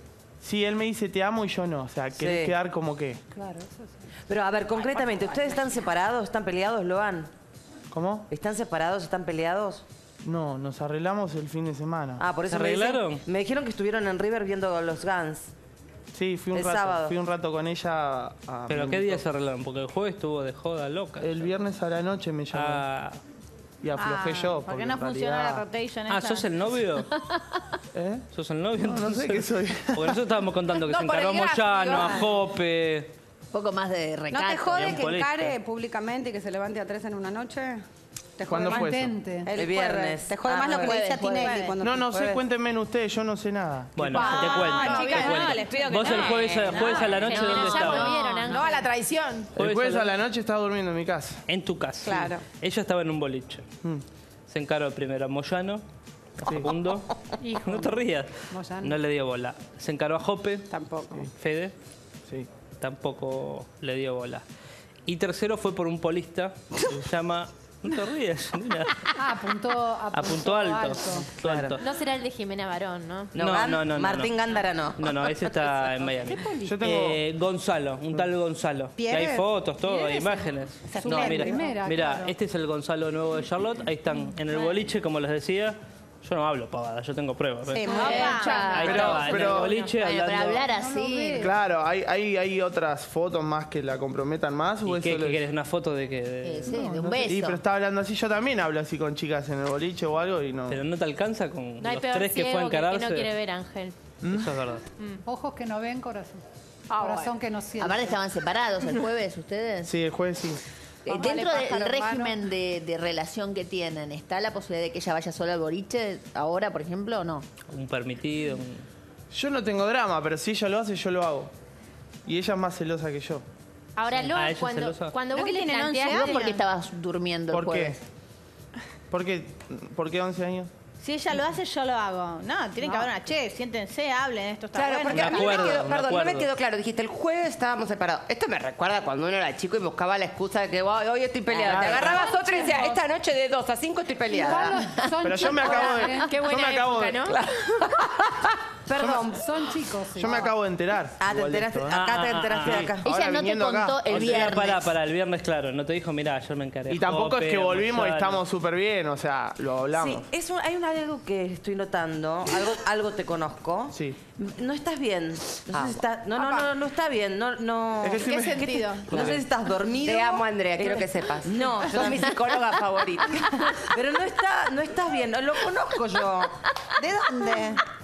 sí, él me dice te amo y yo no, o sea, querés Sí. quedar como que. Claro, eso sí. Pero a ver, concretamente, ¿ustedes están separados? ¿Están peleados, Loan? ¿Cómo? ¿Están separados? ¿Están peleados? No, nos arreglamos el fin de semana. Ah, por eso me dicen- me dijeron que estuvieron en River viendo los Guns. Sí, fui un el rato, sábado. fui un rato con ella a ¿Pero qué día se arreglaron? Porque el jueves estuvo de joda loca. El viernes a la noche me llamó. Ah. Y aflojé Ah, yo. ¿por porque qué no en funciona realidad- la rotation Ah, esa? ¿sos el novio? ¿Eh? ¿Sos el novio? No, no sé entonces? qué soy. Porque nosotros estábamos contando que No, se por el encargó a gráfico. Moyano, a Jope. Un poco más de recato. ¿No te jode Bien que política. encare públicamente y que se levante a tres en una noche? ¿Te jode ¿Cuándo más? fue eso? El, El viernes. jueves. Te jode Ah, más lo que le jueves, dice a jueves. Tinelli cuando No, te- no sé, jueves. cuéntenme ustedes, yo no sé nada. Bueno, Ah, te cuento. chicas, te no, cuento. les pido que Vos el no. jueves, a- jueves a la noche, No, ¿dónde ya estabas? volvieron, Ángel. No, a la traición. El Jueves jueves a a la- la noche estaba durmiendo en mi casa. En tu casa. Claro. Ella estaba en un boliche. Mm. Se encaró primero a Moyano, a Facundo. No te rías. Moyano. No le dio bola. Se encaró a Jope. Tampoco. Fede. Sí. Tampoco le dio bola. Y tercero fue por un polista que se llama... No te rías, Nina. Ah, apuntó, apuntó, Apuntó alto. alto. Apuntó alto. No será el de Jimena Barón, ¿no? No, No, Gan- no, no, no, Martín no. Gándara no. No, no, ese está en Miami. Yo tengo. Eh, Gonzalo, un tal Gonzalo. Que hay ¿Pierre? fotos, todo, hay ¿Pierre? imágenes. Esa es No, la mira, primera, mira, claro. este es el Gonzalo nuevo de Charlotte. Ahí están en el boliche, como les decía. Yo no hablo pavada, yo tengo pruebas. ¿ves? Sí, muy Opa. bien. Ahí Pero- estaba, en el pero- boliche Bueno, pero hablando. hablar así. Claro, ¿hay, hay, hay otras fotos más que la comprometan más o ¿Y eso qué, lo qué querés? ¿Una foto de que Eh, de... sí, de un No sé. beso. Y pero estaba hablando así, yo también hablo así con chicas en el boliche o algo y no. Pero no te alcanza con No hay los peor tres que ciego fue a que, el que encararse. no quiere ver, Ángel. Eso es verdad. Ojos que no ven, corazón. Ah, corazón bueno. que no siente. Aparte estaban separados el jueves ustedes. Sí, el jueves sí. Eh, Vamos, Dentro dale, del pájaro, régimen de, de relación que tienen, ¿está la posibilidad de que ella vaya sola al boliche ahora, por ejemplo, o no? Un permitido. un- Yo no tengo drama, pero si ella lo hace, yo lo hago. Y ella es más celosa que yo. Ahora, Lo, Ah, ella es cuando, celosa. cuando ¿No vos que le tienen once planteaste... ¿Vos por qué estabas durmiendo el ¿Por qué? jueves? ¿Por qué? ¿Por qué once años? Si ella lo hace, yo lo hago. No, tienen que haber una che, siéntense, hablen, esto está Claro, bueno. porque a mí acuerdo, me quedó, un perdón, no me acuerdo. quedó claro. Dijiste, el jueves estábamos separados. Esto me recuerda cuando uno era chico y buscaba la excusa de que "Hoy- hoy estoy peleada. Te agarrabas otra y decías, esta noche de dos a cinco estoy peleada. Igual son Pero yo me chicos, acabo de. ¿eh? Qué yo buena me acabo de, época, ¿no? Perdón. Son chicos. sí. Yo me acabo de enterar. Ah, te igual de enteraste. esto, ¿eh? Acá te Ah, enteraste ah, de acá. Ella Ahora no te viniendo acá. contó el O sea, viernes. Para, para, el viernes, claro. No te dijo, mirá, yo me encaré. Y tampoco es que Jope, volvimos y Moyano. estamos súper bien, o sea, lo hablamos. Sí, es un- hay un algo que estoy notando. Algo, algo te conozco. Sí. No estás bien. No, sé si está- no, no, no, no, no está bien. No, no. Es que sí ¿Qué me- sentido? No sé si estás dormido. Te amo, Andrea, quiero que sepas. No, yo Sos mi también. psicóloga favorita. Pero no está, no estás bien. Lo conozco yo. ¿De dónde?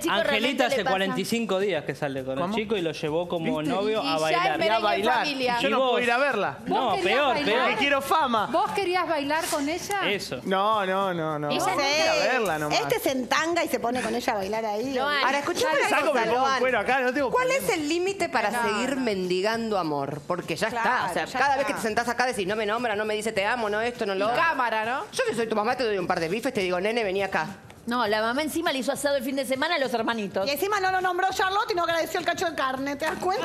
chico Angelita realmente hace le pasa. cuarenta y cinco días que sale con ¿Cómo? el chico y lo lo llevó como ¿Viste? novio Y a ya bailar. es merengue a bailar. familia. Yo ¿Y no vos? puedo ir a verla. ¿Vos No, querías peor, bailar? peor. Que quiero fama. ¿Vos querías bailar con ella? Eso. No, no, no, no. Ella Quiero Sí. verla nomás. Este se entanga y se pone con ella a bailar ahí. Lo han- Ahora, escuchame una Saco, cosa, me pongo Loan. cuero acá, no tengo ¿Cuál problema. es el límite para No, seguir no. mendigando amor? Porque ya está. Claro, O sea, ya cada vez está. que te sentás acá decís, no me nombra, no me dice te amo, no esto, no lo Y otro. cámara, ¿no? Yo si soy tu mamá te doy un par de bifes, te digo, nene, vení acá. No, la mamá encima le hizo asado el fin de semana a los hermanitos. Y encima no lo nombró Charlotte y no agradeció el cacho de carne, ¿te das cuenta?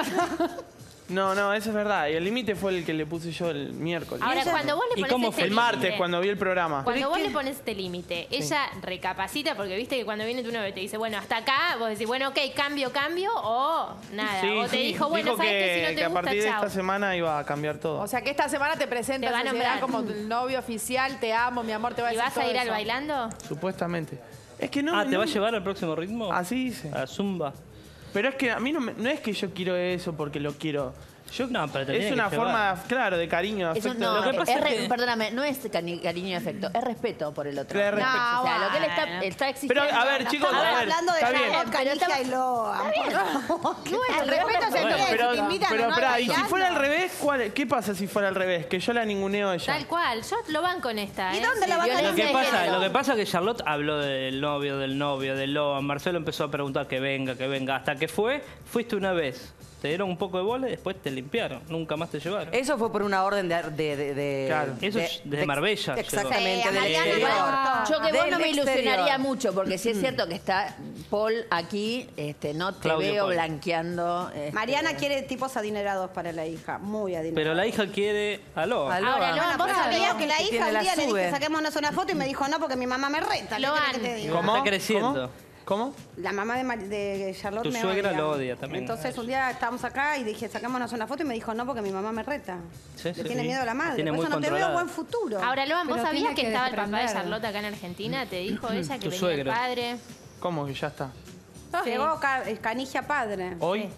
No, no, eso es verdad. Y el límite fue el que le puse yo el miércoles. Ahora, cuando vos le ¿Y pones cómo este fue? El martes, límite, cuando vi el programa. Cuando vos le pones este límite, ella recapacita, porque viste que cuando viene tu novio te dice, bueno, hasta acá, vos decís, bueno, ok, cambio, cambio, o nada. Sí, o te sí. dijo, bueno, Dijo sabes que, si no que, te que a gusta, partir de chao. esta semana iba a cambiar todo. O sea que esta semana te presenta Te va a a la sociedad nombrar. como tu novio oficial, te amo, mi amor, te va a ¿Y decir vas a todo ir al eso. bailando? Supuestamente. Es que no. Ah, ¿te no- va a llevar al próximo ritmo? Así dice. A Zumba. Pero es que a mí no, me- no es que yo quiero eso porque lo quiero. Yo, No, pero te es tiene una que forma, llevar. claro, de cariño, de Eso afecto. no, Lo que pasa es es re- que- perdóname, no es cani- cariño y afecto, es respeto por el otro. Es respeto. No, o sea, lo que él está, bueno. está exigiendo. Pero, a ver, chicos, Estamos a ver, hablando de está bien. Charlotte, Pero Canigia estamos- y Loan. por favor. El respeto se Bueno, pide, Pero, si te invitan pero, o no, pará, y si bailando. fuera al revés, ¿cuál- ¿qué pasa si fuera al revés? Que yo la ninguneo a ella. Tal cual, yo lo van con esta, ¿Y ¿eh? dónde la vas a violencia Lo que de pasa, género. lo que pasa es que Charlotte habló del novio, del novio, del Loan. Marcelo empezó a preguntar que venga, que venga. Hasta que fue, fuiste una vez. Te dieron un poco de bola y después te limpiaron. Nunca más te llevaron. Eso fue por una orden de... de, de- de- Claro. Eso es desde Marbella llegó. Exactamente, Sí, a del Mariana exterior. le Yo que vos Del no me exterior. ilusionaría mucho, porque si es cierto que está Paul aquí, este, no te Claudio veo Paul. blanqueando. este, Mariana quiere tipos adinerados para la hija, muy adinerados. Pero la hija quiere a Loan. A Loan. Ahora, Loan, Bueno, vos pero sabías sabía que la que hija tiene un la día le sube. dije, saquémonos una foto y me dijo no porque mi mamá me reta. ¿Qué Loan. querés que te diga? ¿Cómo? Está creciendo. ¿Cómo? ¿Cómo? La mamá de, Mar- de Charlotte Tu me suegra odia. lo odia también. Entonces un día estábamos acá y dije, saquémonos una foto y me dijo no porque mi mamá me reta. Sí, Le sí, tiene sí. miedo a la madre. Tiene Por muy eso no te veo controlada. buen futuro. Ahora, Loan, ¿vos Pero sabías tiene que que estaba el papá de desprender. Charlotte acá en Argentina? ¿Te dijo ella que Tu venía suegro. el padre? ¿Cómo que ya está? Llegó Ca- eh, Canigia padre. ¿Hoy?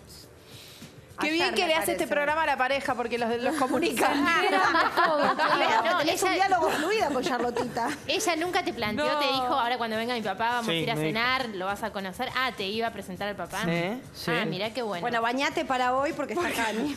Qué Ayer, bien que me le hace este parece. programa a la pareja porque los, los comunica. Claro, tenés un ella- diálogo fluido con Charlotita. Ella nunca te planteó, No. te dijo, ahora cuando venga mi papá vamos Sí, a ir a me dijo. cenar, lo vas a conocer. Ah, te iba a presentar al papá. Sí. Sí. Ah, mirá qué bueno. Bueno, bañate para hoy porque está Cani.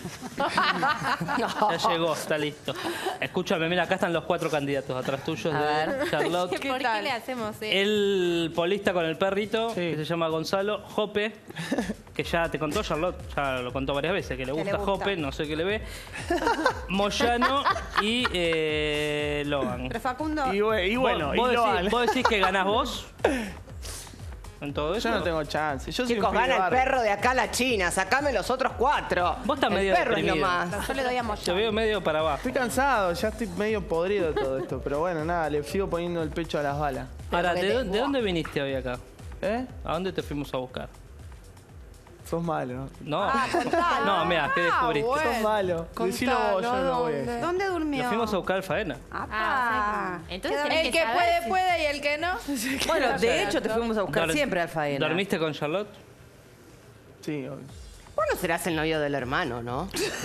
Ya llegó, está listo. Escúchame, mira, acá están los cuatro candidatos atrás tuyos A de ver. Charlotte. ¿Por qué tal? le hacemos eso? El polista con el perrito, Sí. que se llama Gonzalo, Jope, que ya te contó Charlotte, ya lo contó varias veces, que le Que gusta, le gusta. Jope, no sé qué le ve. Moyano y eh, Logan. Pero Facundo, Y, bue- y bueno, vos, y vos Loan. decís, vos decís que ganás vos en todo eso. Yo no tengo chance. Yo soy Chicos, un pibe gana el barrio. perro de acá a la China. Sacame los otros cuatro. Vos estás el medio perro es lo deprimido. más. yo le doy a Te Moyano. veo medio para abajo. Estoy cansado, ya estoy medio podrido de todo esto. Pero bueno, nada, le sigo poniendo el pecho a las balas. Ahora, porque ¿de, te- dó- de dónde viniste hoy acá? ¿Eh? ¿A dónde te fuimos a buscar? Sos malo. No, Ah, contalo. no, mira, ¿qué descubriste? bueno. Sos malo. Decilo vos, yo no voy a decir. ¿Dónde durmió? Nos fuimos a buscar al faena. Apá. Ah, o sea que- entonces ¿Qué tenés El que que saber puede, si- puede y el que no. Bueno, de hecho te fuimos a buscar Dor- siempre al faena. ¿Dormiste con Charlotte? Sí, obvio. Vos no serás el novio del hermano, ¿no?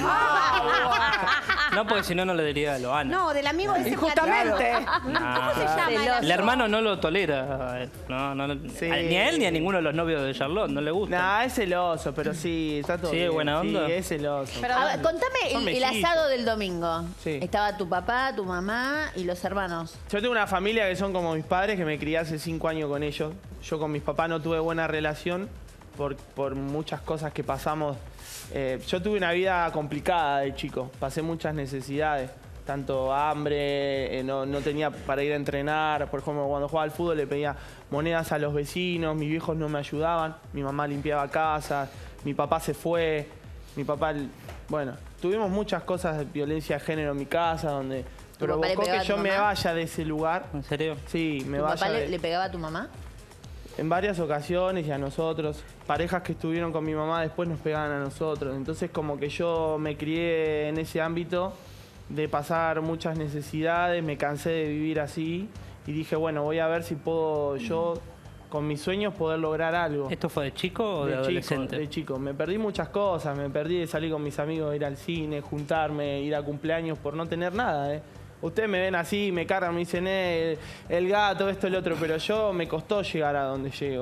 No, porque si no, no le diría a Loana. No, del amigo ese Justamente. Nah. se llama el El hermano no lo tolera. a él. No, no, no. Sí. A- Ni a él ni a ninguno de los novios de Charlotte. No le gusta. Nah, es celoso, pero sí, está todo ¿Sí, bien. buena onda? Sí, es celoso. A ver, contame Son el, el mellizos. asado del domingo. Sí. Estaba tu papá, tu mamá y los hermanos. Yo tengo una familia que son como mis padres, que me crié hace cinco años con ellos. Yo con mis papás no tuve buena relación por, por muchas cosas que pasamos. Eh, yo tuve una vida complicada de chico, pasé muchas necesidades, tanto hambre, eh, no, no tenía para ir a entrenar. Por ejemplo, cuando jugaba al fútbol le pedía monedas a los vecinos, mis viejos no me ayudaban, mi mamá limpiaba casas, mi papá se fue, mi papá, bueno, tuvimos muchas cosas de violencia de género en mi casa, donde ¿Tu papá le provocó pegaba que a tu yo me mamá? vaya de ese lugar. ¿En serio? Sí, me ¿Tu vaya papá le, de- le pegaba a tu mamá? en varias ocasiones y a nosotros. Parejas que estuvieron con mi mamá después nos pegaban a nosotros. Entonces como que yo me crié en ese ámbito de pasar muchas necesidades, me cansé de vivir así y dije, bueno, voy a ver si puedo yo con mis sueños poder lograr algo. ¿Esto fue de chico o de, De chico, adolescente? de chico. Me perdí muchas cosas, me perdí de salir con mis amigos, ir al cine, juntarme, ir a cumpleaños por no tener nada, ¿eh? Ustedes me ven así, me cargan, me dicen, eh, el, el gato, esto, el otro, pero yo me costó llegar a donde llego hoy.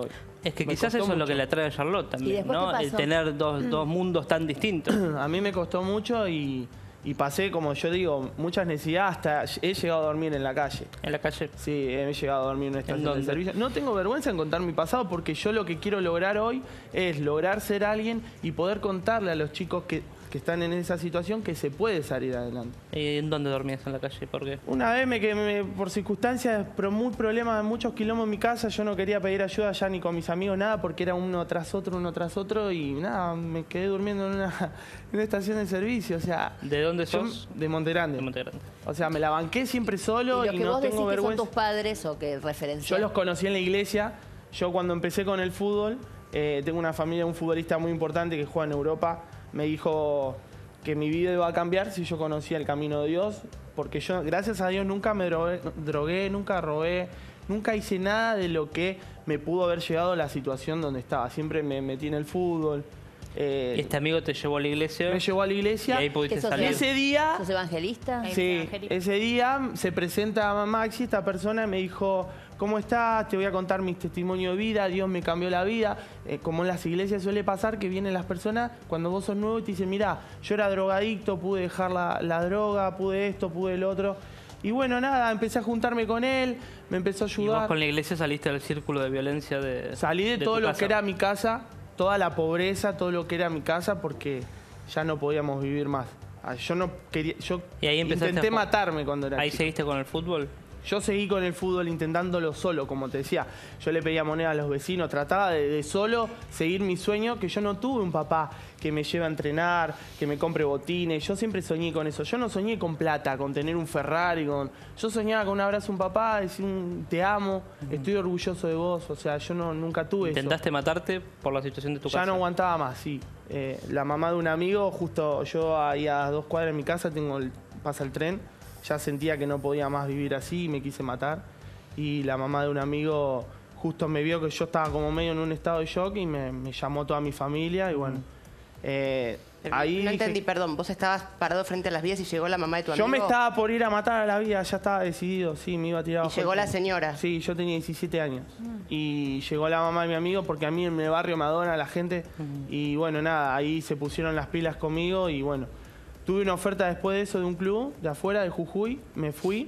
Es que Me quizás costó eso es lo mucho. que le atrae a Charlotte también, después ¿no? qué El pasó? tener dos, dos mundos tan distintos. A mí me costó mucho y, y pasé, como yo digo, muchas necesidades. Hasta he llegado a dormir en la calle. ¿En la calle? Sí, he llegado a dormir en una estación de dónde? servicio. No tengo vergüenza en contar mi pasado porque yo lo que quiero lograr hoy es lograr ser alguien y poder contarle a los chicos que, que están en esa situación que se puede salir adelante. ¿Y en dónde dormías en la calle? ¿Por qué? Una vez me quedé, por circunstancias, pero muy problemas, muchos quilombos en mi casa, yo no quería pedir ayuda ya ni con mis amigos, nada, porque era uno tras otro, uno tras otro, y nada, me quedé durmiendo en una, en una estación de servicio, o sea... ¿De dónde yo- sos? De Montegrande. De Montegrande. O sea, me la banqué siempre solo Y y, lo que no vos decís tengo que son vergüenza. tus padres o que referencias. Yo los conocí en la iglesia. Yo cuando empecé con el fútbol, eh, tengo una familia, un futbolista muy importante que juega en Europa, me dijo que mi vida iba a cambiar si yo conocía el camino de Dios, porque yo, gracias a Dios, nunca me drogué, drogué, nunca robé, nunca hice nada de lo que me pudo haber llegado a la situación donde estaba. Siempre me metí en el fútbol. eh, ¿Y este amigo te llevó a la iglesia? Me llevó a la iglesia. Y ahí pudiste ¿Qué sos, salir. Ese día... ¿Sos evangelista? Sí, ese día se presenta a Maxi, esta persona, y me dijo, ¿cómo estás? Te voy a contar mi testimonio de vida, Dios me cambió la vida. Eh, como en las iglesias suele pasar, que vienen las personas cuando vos sos nuevo y te dicen, mirá, yo era drogadicto, pude dejar la, la droga, pude esto, pude el otro. Y bueno, nada, empecé a juntarme con él, me empezó a ¿Y ayudar. vos con la iglesia saliste del círculo de violencia de Salí de, todo tu lo casa? que era mi casa, toda la pobreza, todo lo que era mi casa, porque ya no podíamos vivir más. Ah, Yo no quería, yo Y ahí empezaste intenté a ju- matarme cuando era ¿Ahí chico. seguiste con el fútbol? Yo seguí con el fútbol intentándolo solo, como te decía. Yo le pedía moneda a los vecinos, trataba de, de solo seguir mi sueño, que yo no tuve un papá que me lleve a entrenar, que me compre botines. Yo siempre soñé con eso. Yo no soñé con plata, con tener un Ferrari, con... Yo soñaba con un abrazo a un papá, decir un te amo, estoy orgulloso de vos. O sea, yo no, nunca tuve eso. ¿Intentaste matarte por la situación de tu Ya casa? no aguantaba más, sí. Eh, la mamá de un amigo, justo yo ahí a dos cuadras de mi casa, tengo el, pasa el tren, ya sentía que no podía más vivir así y me quise matar. Y la mamá de un amigo justo me vio que yo estaba como medio en un estado de shock y me, me llamó toda mi familia y bueno. eh, Pero ahí no dije- entendí, perdón. Vos estabas parado frente a las vías y llegó la mamá de tu amigo. yo me estaba por ir a matar a la vida, ya estaba decidido, sí, me iba a tirar Y abajo llegó el la tren. señora. Sí, yo tenía diecisiete años. Y llegó la mamá de mi amigo porque a mí en mi barrio me adora la gente. Y bueno, nada, ahí se pusieron las pilas conmigo y bueno, tuve una oferta después de eso de un club de afuera, de Jujuy, me fui.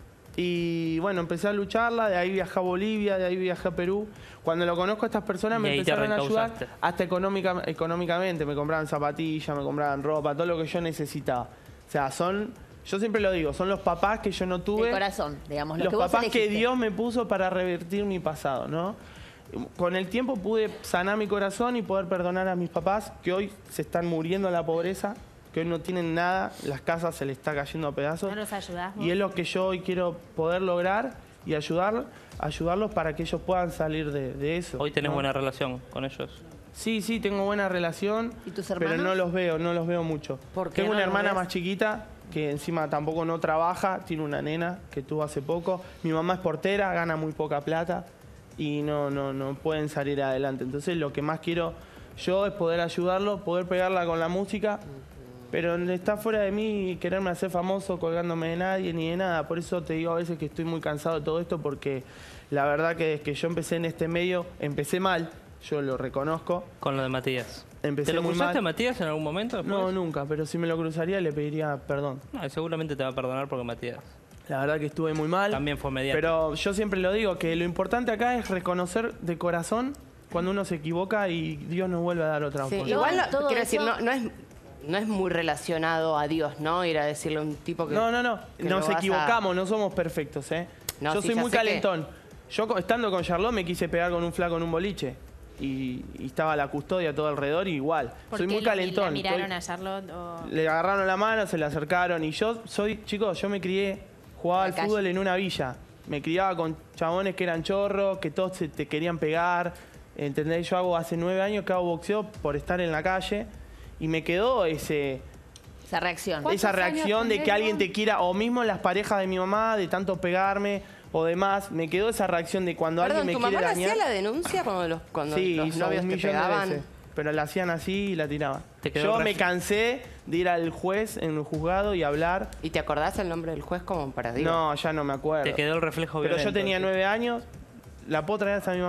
Y bueno, empecé a lucharla, de ahí viajé a Bolivia, de ahí viajé a Perú. Cuando lo conozco a estas personas Y me ahí te empezaron a ayudar reencausaste. hasta económica, económicamente. Me compraban zapatillas, me compraban ropa, todo lo que yo necesitaba. O sea, son, yo siempre lo digo, son los papás que yo no tuve. De corazón, digamos. Los, Los que vos papás que elegiste. Dios me puso para revertir mi pasado, ¿no? Con el tiempo pude sanar mi corazón y poder perdonar a mis papás que hoy se están muriendo en la pobreza, que hoy no tienen nada, las casas se les está cayendo a pedazos. ¿No los ayudás vos? Y es lo que yo hoy quiero poder lograr y ayudar, ayudarlos para que ellos puedan salir de, de eso. ¿Hoy tenés ¿no? buena relación con ellos? Sí, sí, tengo buena relación. ¿Y tus Pero hermanos? no los veo, no los veo mucho. ¿Por qué Tengo no una los hermana ves? más chiquita que encima tampoco no trabaja, tiene una nena que tuvo hace poco. Mi mamá es portera, gana muy poca plata y no, no, no pueden salir adelante. Entonces lo que más quiero yo es poder ayudarlos, poder pegarla con la música, pero está fuera de mí quererme hacer famoso colgándome de nadie ni de nada. Por eso te digo a veces que estoy muy cansado de todo esto porque la verdad que desde que yo empecé en este medio, empecé mal, yo lo reconozco. Con lo de Matías. Empecé ¿Te lo muy cruzaste mal. a Matías en algún momento? No, después? nunca, pero si me lo cruzaría le pediría perdón. No, seguramente te va a perdonar porque Matías La verdad que estuve muy mal. también fue mediático. Pero yo siempre lo digo, que lo importante acá es reconocer de corazón cuando uno se equivoca y Dios nos vuelve a dar otra Sí, oportunidad. igual, no- todo quiero eso- decir, no, no es, no es muy relacionado a Dios, ¿no? Ir a decirle a un tipo que... No, no, no. que lo Nos vas a- equivocamos, no somos perfectos, ¿eh? No, yo sí, soy ya muy sé que- calentón. Yo co- estando con Charlotte me quise pegar con un flaco en un boliche. Y, y estaba la custodia todo alrededor y igual. ¿Por Soy qué muy lo- calentón. la miraron estoy- a Charlotte? O... Le agarraron la mano, se le acercaron y yo soy, chicos, yo me crié, jugaba al La calle. fútbol en una villa. Me criaba con chabones que eran chorros, que todos se te querían pegar. ¿Entendés? Yo hago hace nueve años que hago boxeo por estar en la calle y me quedó ese, Esa reacción. esa reacción de que alguien te quiera, o mismo las parejas de mi mamá, de tanto pegarme o demás. Me quedó esa reacción de cuando Perdón, alguien ¿tu me mamá quiere le hacía dañar. la denuncia cuando los, cuando Sí, los hizo novios un te millón de pegaban? veces. Pero la hacían así y la tiraban. Te quedó Yo el me ref- cansé de ir al juez en el juzgado y hablar. ¿Y te acordás el nombre del juez como para digo? No, ya no me acuerdo. Te quedó el reflejo Pero yo violento, tenía sí. nueve años, la puedo traer hasta mi mamá.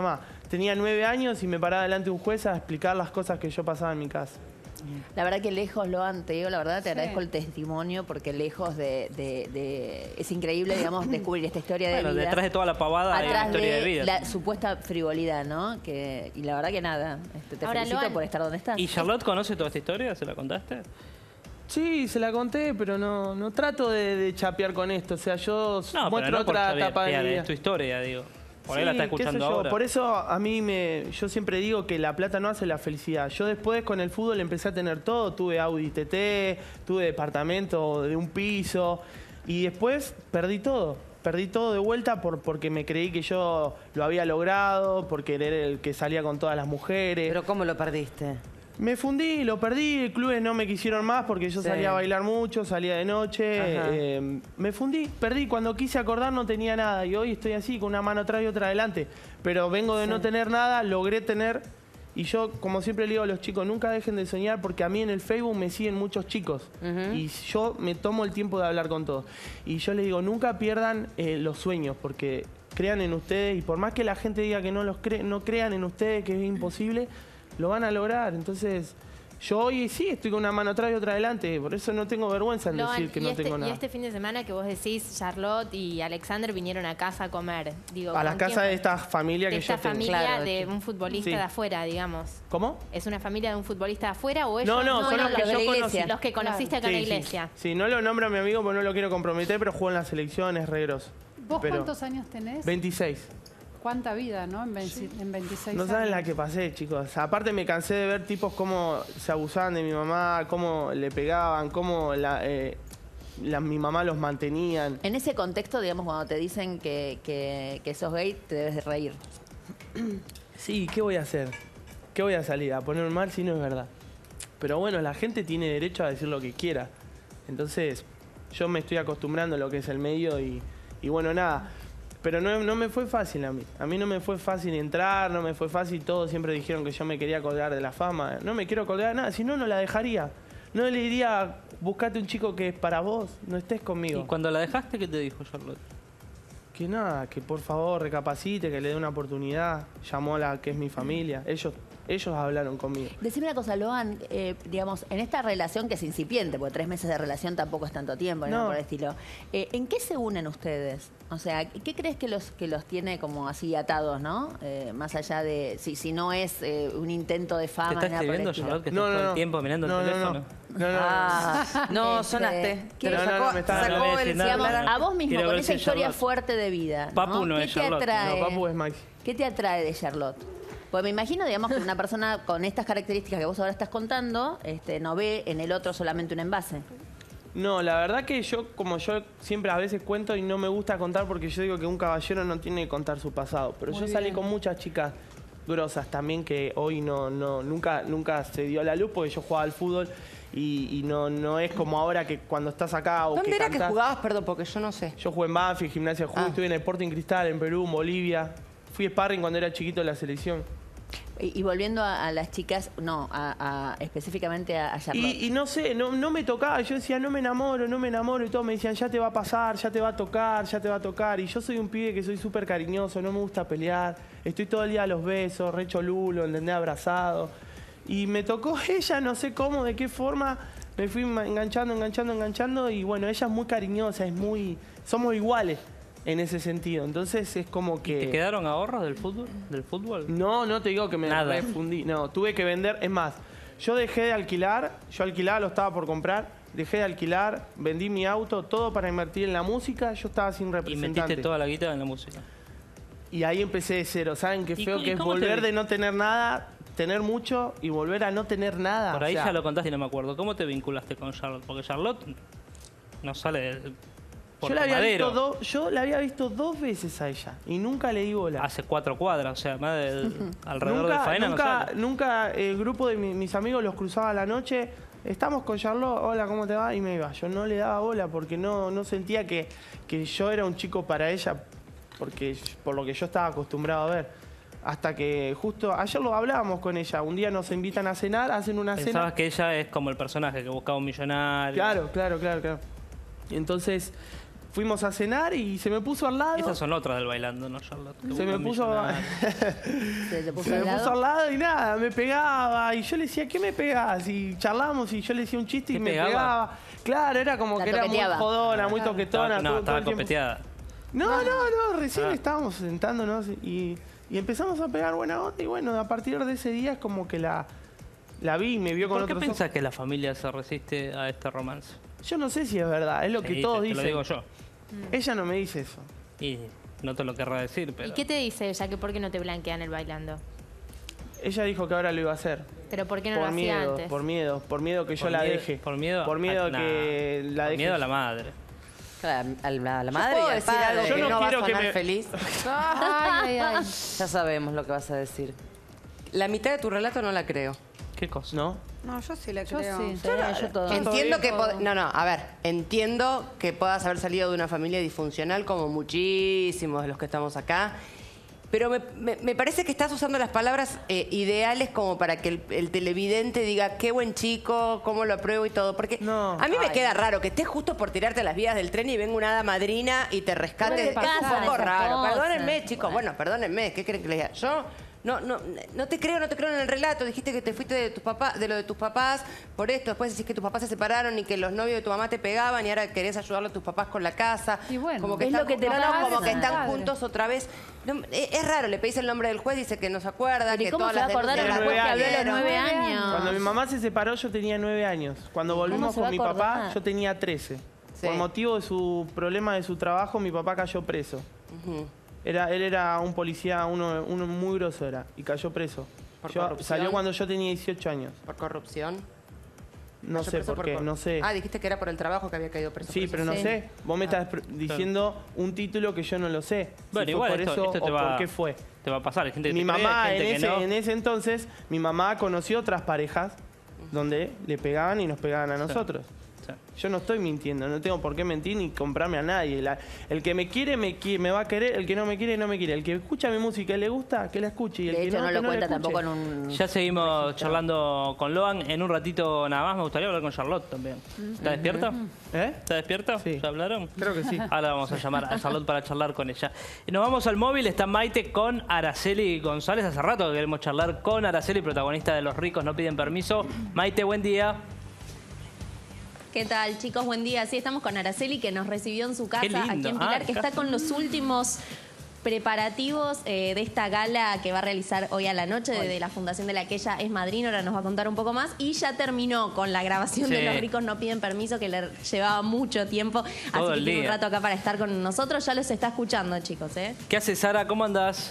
tenía nueve años y me paraba delante de un juez a explicar las cosas que yo pasaba en mi casa. La verdad que lejos, Loan, te digo, la verdad te Sí. agradezco el testimonio porque lejos de, de- de- es increíble, digamos, descubrir esta historia de Bueno, vida. detrás de toda la pavada hay una atrás historia de vida. la supuesta frivolidad, ¿no? Que, y la verdad que nada, este, te Ahora, felicito Loan, por estar donde estás. ¿Y Charlotte conoce toda esta historia? ¿Se la contaste? Sí, se la conté, pero no, no trato de, de chapear con esto. O sea, yo No, muestro pero no por otra chapear, etapa de mi vida. es tu historia, digo. Por ahí Sí, la está qué sé escuchando yo. ahora. Por eso a mí me, yo siempre digo que la plata no hace la felicidad. Yo después con el fútbol empecé a tener todo. Tuve Audi T T, tuve departamento de un piso y después perdí todo. Perdí todo de vuelta por, porque me creí que yo lo había logrado, porque era el que salía con todas las mujeres. ¿Pero cómo lo perdiste? Me fundí, lo perdí, clubes no me quisieron más porque yo Sí. salía a bailar mucho, salía de noche. Ajá. eh, me fundí, perdí. Cuando quise acordar no tenía nada y hoy estoy así, con una mano atrás y otra adelante. Pero vengo de Sí. no tener nada, logré tener. Y yo, como siempre le digo a los chicos, nunca dejen de soñar porque a mí en el Facebook me siguen muchos chicos. Y yo me tomo el tiempo de hablar con todos. Y yo les digo, nunca pierdan eh, los sueños porque crean en ustedes y por más que la gente diga que no los cre no crean en ustedes, que es imposible, lo van a lograr. Entonces, yo hoy sí estoy con una mano atrás y otra adelante. Por eso no tengo vergüenza en Loan, decir que y no este, tengo y nada. este fin de semana que vos decís, Charlotte y Alexander vinieron a casa a comer. Digo, A la ¿con casa quién de fue? esta familia De que esta yo tengo. familia Claro, de un futbolista Sí. de afuera, digamos. ¿Cómo? ¿Es una familia de un futbolista de afuera o ellos? No, no, son los que yo conocí. Los que conociste acá en la Sí, sí. iglesia. Sí, no lo nombro a mi amigo porque no lo quiero comprometer, pero jugó en la selección, es re grosso. ¿Vos Pero cuántos años tenés? veintiséis. ¿Cuánta vida, no? En, veinti- en veintiséis No años. saben la que pasé, chicos. Aparte me cansé de ver tipos cómo se abusaban de mi mamá, cómo le pegaban, cómo la, eh, la- mi mamá los mantenían. En ese contexto, digamos, cuando te dicen que, que, que sos gay, te debes de reír. Sí, ¿qué voy a hacer? ¿Qué voy a salir? ¿A poner mal si no es verdad? Pero bueno, la gente tiene derecho a decir lo que quiera. Entonces, yo me estoy acostumbrando a lo que es el medio y, y bueno, nada. Pero no, no me fue fácil a mí. A mí no me fue fácil entrar, no me fue fácil. Todos siempre dijeron que yo me quería colgar de la fama. No me quiero colgar de nada, si no, no la dejaría. No le diría, buscate un chico que es para vos, no estés conmigo. ¿Y cuando la dejaste, qué te dijo Charlotte? Que nada, que por favor recapacite, que le dé una oportunidad. Llamó a la que es mi familia. Ellos, ellos hablaron conmigo. Decime una cosa, Loan, eh, digamos, en esta relación que es incipiente, porque tres meses de relación tampoco es tanto tiempo, no, No. por el estilo, eh, ¿en qué se unen ustedes? O sea, ¿qué crees que los que los tiene como así atados, no? Eh, más allá de, si, si no es eh, un intento de fama, ¿Te está nada por el escribiendo estilo. Charlotte que No, está no, todo no. el tiempo mirando No, el no, teléfono? no. No, no, Ah, no, Este, sonaste. ¿qué- Te lo No, no, sacó, no, me está- sacó no voy a el decir nada. celular. A vos mismo, Quiero con ver esa si historia Charlotte. fuerte de vida, Papu no ¿qué es te Charlotte. atrae? No, Papu es Maxi. ¿Qué te atrae de Charlotte? Pues me imagino, digamos, que una persona con estas características que vos ahora estás contando, este, no ve en el otro solamente un envase. No, la verdad que yo, como yo siempre a veces cuento y no me gusta contar porque yo digo que un caballero no tiene que contar su pasado. Pero Muy yo salí bien. con muchas chicas grosas también que hoy no, no, nunca, nunca se dio a la luz porque yo jugaba al fútbol y, y no, no es como ahora que cuando estás acá o ¿Dónde que era que cantás. jugabas? Perdón, porque yo no sé. Yo jugué en Banfield, Gimnasia Juvenil, Ah. estuve en el Sporting Cristal, en Perú, en Bolivia. Fui sparring cuando era chiquito de la selección. Y, y volviendo a, a las chicas, no, a, a- específicamente a, a Charlotte. Y, y no sé, no, no me tocaba. Yo decía, no me enamoro, no me enamoro. Y todos me decían, ya te va a pasar, ya te va a tocar, ya te va a tocar. Y yo soy un pibe que soy súper cariñoso, no me gusta pelear. Estoy todo el día a los besos, re cholulo, ¿entendés? Abrazado. Y me tocó ella, no sé cómo, de qué forma. Me fui ma- enganchando, enganchando, enganchando. Y bueno, ella es muy cariñosa, es muy... Somos iguales en ese sentido. Entonces es como que... ¿Te quedaron ahorros del fútbol? ¿Del fútbol? No, no te digo que me Nada. refundí. No, tuve que vender. Es más, yo dejé de alquilar, yo alquilaba, lo estaba por comprar, dejé de alquilar, vendí mi auto, todo para invertir en la música, yo estaba sin Y representante. metiste toda la guita en la música. Y ahí empecé de cero. ¿Saben qué ¿Y feo cómo- que y es cómo te volver vi? de no tener nada, tener mucho y volver a no tener nada? Por O ahí sea, ya lo contaste y no me acuerdo. ¿Cómo te vinculaste con Charlotte? Porque Charlotte no sale de- por yo la, había Madero. visto do- yo la había visto dos veces a ella y nunca le di bola. Hace cuatro cuadras, o sea, más de alrededor nunca, de faena nunca, no sale. nunca el grupo de mi- mis amigos los cruzaba a la noche. Estamos con Charlotte, hola, ¿cómo te va? Y me iba. Yo no le daba bola porque no, no sentía que, que yo era un chico para ella, porque por lo que yo estaba acostumbrado a ver. Hasta que justo ayer lo hablábamos con ella. Un día nos invitan a cenar, hacen una Pensabas cena. que ella es como el personaje que buscaba un millonario. Claro, claro, claro, claro. Entonces fuimos a cenar y se me puso al lado. Esas son otras del bailando, ¿no, Charlotte? Que Se me, buscan puso, millonadas. ¿Se te puso se me al lado? puso al lado y nada, me pegaba. Y yo le decía, ¿qué me pegás? Y charlamos y yo le decía un chiste y ¿Te me pegaba? pegaba. Claro, era como La que era muy toqueteaba. jodona, muy toquetona. Estaba, no, todo- todo estaba el tiempo. copeteada. No, no, no, recién Ah. estábamos sentándonos y, y empezamos a pegar buena onda. Y bueno, a partir de ese día es como que la, la vi y me vio con ¿Por qué otros ojos. pensás que la familia se resiste a este romance? Yo no sé si es verdad, es lo Sí, que te- todos te dicen. lo digo yo. Ella no me dice eso. Y no te lo querrá decir, pero... ¿Y qué te dice ella? ¿Que por qué no te blanquean el bailando? Ella dijo que ahora lo iba a hacer. ¿Pero por qué no por lo hacía miedo, antes? por miedo, por miedo que yo Por la miedo- deje. ¿Por miedo? Por miedo Ah, que nah. la Por deje. miedo a la madre. Claro, a la, a la Yo madre puedo y al decir padre, algo que que no, no va a quiero que sonar me- feliz. Ay, ay, ay. Ya sabemos lo que vas a decir. La mitad de tu relato no la creo. ¿Qué cosa? ¿No? No, yo sí le Yo creo. sí. Sí, yo todo. Entiendo que... todo. pod- No, no, a ver. Entiendo que puedas haber salido de una familia disfuncional como muchísimos de los que estamos acá. Pero me, me- me parece que estás usando las palabras eh, ideales como para que el, el televidente diga qué buen chico, cómo lo apruebo y todo. Porque No. a mí me Ay. queda raro que estés justo por tirarte a las vías del tren y venga una hada madrina y te rescate. Suele Es pasar un poco esas raro. cosas. Perdónenme, chicos. Bueno, perdónenme. ¿Qué creen que les diga? Yo... No, no, no te creo, no te creo en el relato. Dijiste que te fuiste de tus papás, de lo de tus papás por esto. Después decís que tus papás se separaron y que los novios de tu mamá te pegaban y ahora querés ayudarle a tus papás con la casa. Y bueno, como que es están, lo que te no, no, pasa. como que están Padre. juntos otra vez. No, es, es raro, le pedís el nombre del juez, dice que no se acuerda, Pero ¿y que cómo todas se va a las acordar denuncias el Nueve juez que habló a los dieron. nueve Nueve años? Cuando mi mamá se separó yo tenía nueve años. Cuando volvimos se va con mi a papá acordar? yo tenía trece. Sí. Por motivo de su problema de su trabajo mi papá cayó preso. Ujú. Era, él era un policía, uno, uno muy grosso era, y cayó preso. ¿Por Yo- corrupción? salió cuando yo tenía dieciocho años. ¿Por corrupción? No Cayó sé preso por qué, cor- no sé. Ah, dijiste que era por el trabajo que había caído preso. Sí, por pero eso. no Sí. sé. Vos me estás pr- diciendo un título que yo no lo sé. Bueno, si igual fue por esto, eso esto te o va, por qué fue. te va a pasar. Hay gente que Mi te cree, mamá, hay en gente ese, que no. en ese entonces, mi mamá conoció otras parejas donde le pegaban y nos pegaban a nosotros. Sí. Yo no estoy mintiendo, no tengo por qué mentir ni comprarme a nadie. La- el que me quiere me, qui- me va a querer, el que no me quiere no me quiere. El que escucha mi música y le gusta, que la escuche. Y el De que hecho, no, no que lo no la cuenta escuche. tampoco en un... Ya seguimos charlando con Loan. En un ratito nada más me gustaría hablar con Charlotte también. ¿Está despierta? ¿Eh? ¿Está despierta? Sí. ¿Ya hablaron? Creo que sí. Ahora vamos a llamar a Charlotte para charlar con ella. Y nos vamos al móvil. Está Maite con Araceli González. Hace rato que queremos charlar con Araceli, protagonista de Los ricos no piden permiso. Maite, buen día. ¿Qué tal, chicos? Buen día. Sí, estamos con Araceli, que nos recibió en su casa Qué lindo. aquí en Pilar, Ah, que casa. está con los últimos preparativos eh, de esta gala que va a realizar hoy a la noche de, de la fundación de la que ella es madrina. Ahora nos va a contar un poco más. Y ya terminó con la grabación de Sí. Los ricos no piden permiso, que le llevaba mucho tiempo. Todo Así el que tiene un día. rato acá para estar con nosotros. Ya los está escuchando, chicos, ¿eh? ¿Qué haces, Sara? ¿Cómo andás?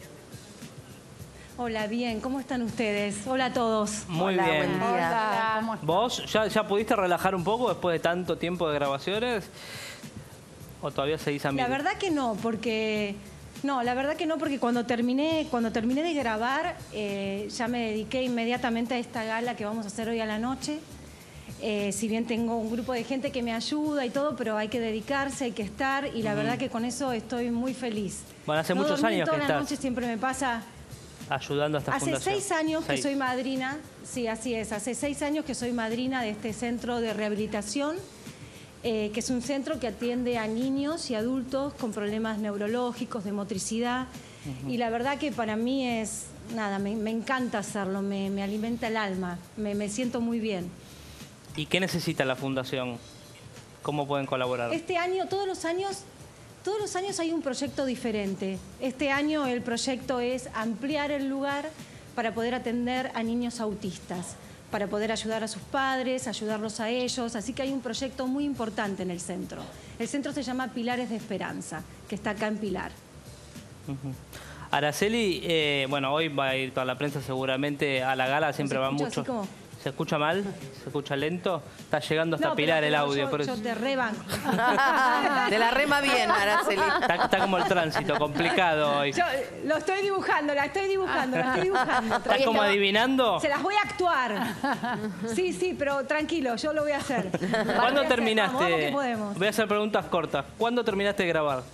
Hola, bien, ¿cómo están ustedes? Hola a todos. Muy Hola, bien. buen día. Hola, ¿cómo estás? ¿Vos ya, ya pudiste relajar un poco después de tanto tiempo de grabaciones? ¿O todavía seguís a mí? La verdad que no, porque no, la verdad que no, porque cuando terminé, cuando terminé de grabar, eh, ya me dediqué inmediatamente a esta gala que vamos a hacer hoy a la noche. Eh, si bien tengo un grupo de gente que me ayuda y todo, pero hay que dedicarse, hay que estar, y la Ujú. verdad que con eso estoy muy feliz. Bueno, hace No muchos dormir años toda que la estás noche siempre me pasa. ayudando a esta Hace fundación. seis años que Seis. soy madrina, sí, así es, hace seis años que soy madrina de este centro de rehabilitación, eh, que es un centro que atiende a niños y adultos con problemas neurológicos, de motricidad, Ujú. y la verdad que para mí es, nada, me, me encanta hacerlo, me, me alimenta el alma, me, me siento muy bien. ¿Y qué necesita la fundación? ¿Cómo pueden colaborar? Este año, todos los años, todos los años hay un proyecto diferente. Este año el proyecto es ampliar el lugar para poder atender a niños autistas, para poder ayudar a sus padres, ayudarlos a ellos. Así que hay un proyecto muy importante en el centro. El centro se llama Pilares de Esperanza, que está acá en Pilar. Ujú. Araceli, eh, bueno, hoy va a ir toda la prensa seguramente a la gala, siempre ¿Se va escucha mucho. así como? ¿Se escucha mal? ¿Se escucha lento? Está llegando hasta No, pero- Pilar el pero audio. yo, por eso. yo te rebanco. Te la rema bien, Araceli. Está, está como el tránsito, complicado hoy. Yo lo estoy dibujando, la estoy dibujando, la estoy dibujando. ¿Estás como adivinando? Se las voy a actuar. Sí, sí, pero tranquilo, yo lo voy a hacer. Lo voy a ¿Cuándo hacer. terminaste? Vamos, vamos que podemos. Voy a hacer preguntas cortas. ¿Cuándo terminaste de grabar?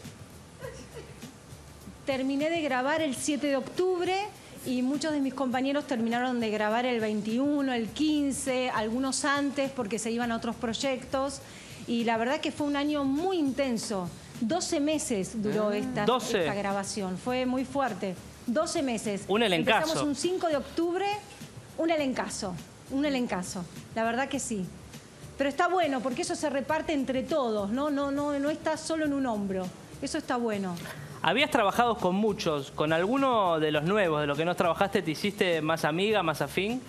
Terminé de grabar el siete de octubre y muchos de mis compañeros terminaron de grabar el veintiuno, el quince, algunos antes porque se iban a otros proyectos. Y la verdad que fue un año muy intenso. doce meses duró esta, doce. esta grabación. Fue muy fuerte. doce meses. Un elencazo. Empezamos un cinco de octubre, un elencazo. Un elencazo. La verdad que sí. Pero está bueno porque eso se reparte entre todos, ¿no? No, no, no está solo en un hombro. Eso está bueno. Habías trabajado con muchos. ¿Con alguno de los nuevos, de los que no trabajaste, te hiciste más amiga, más afín?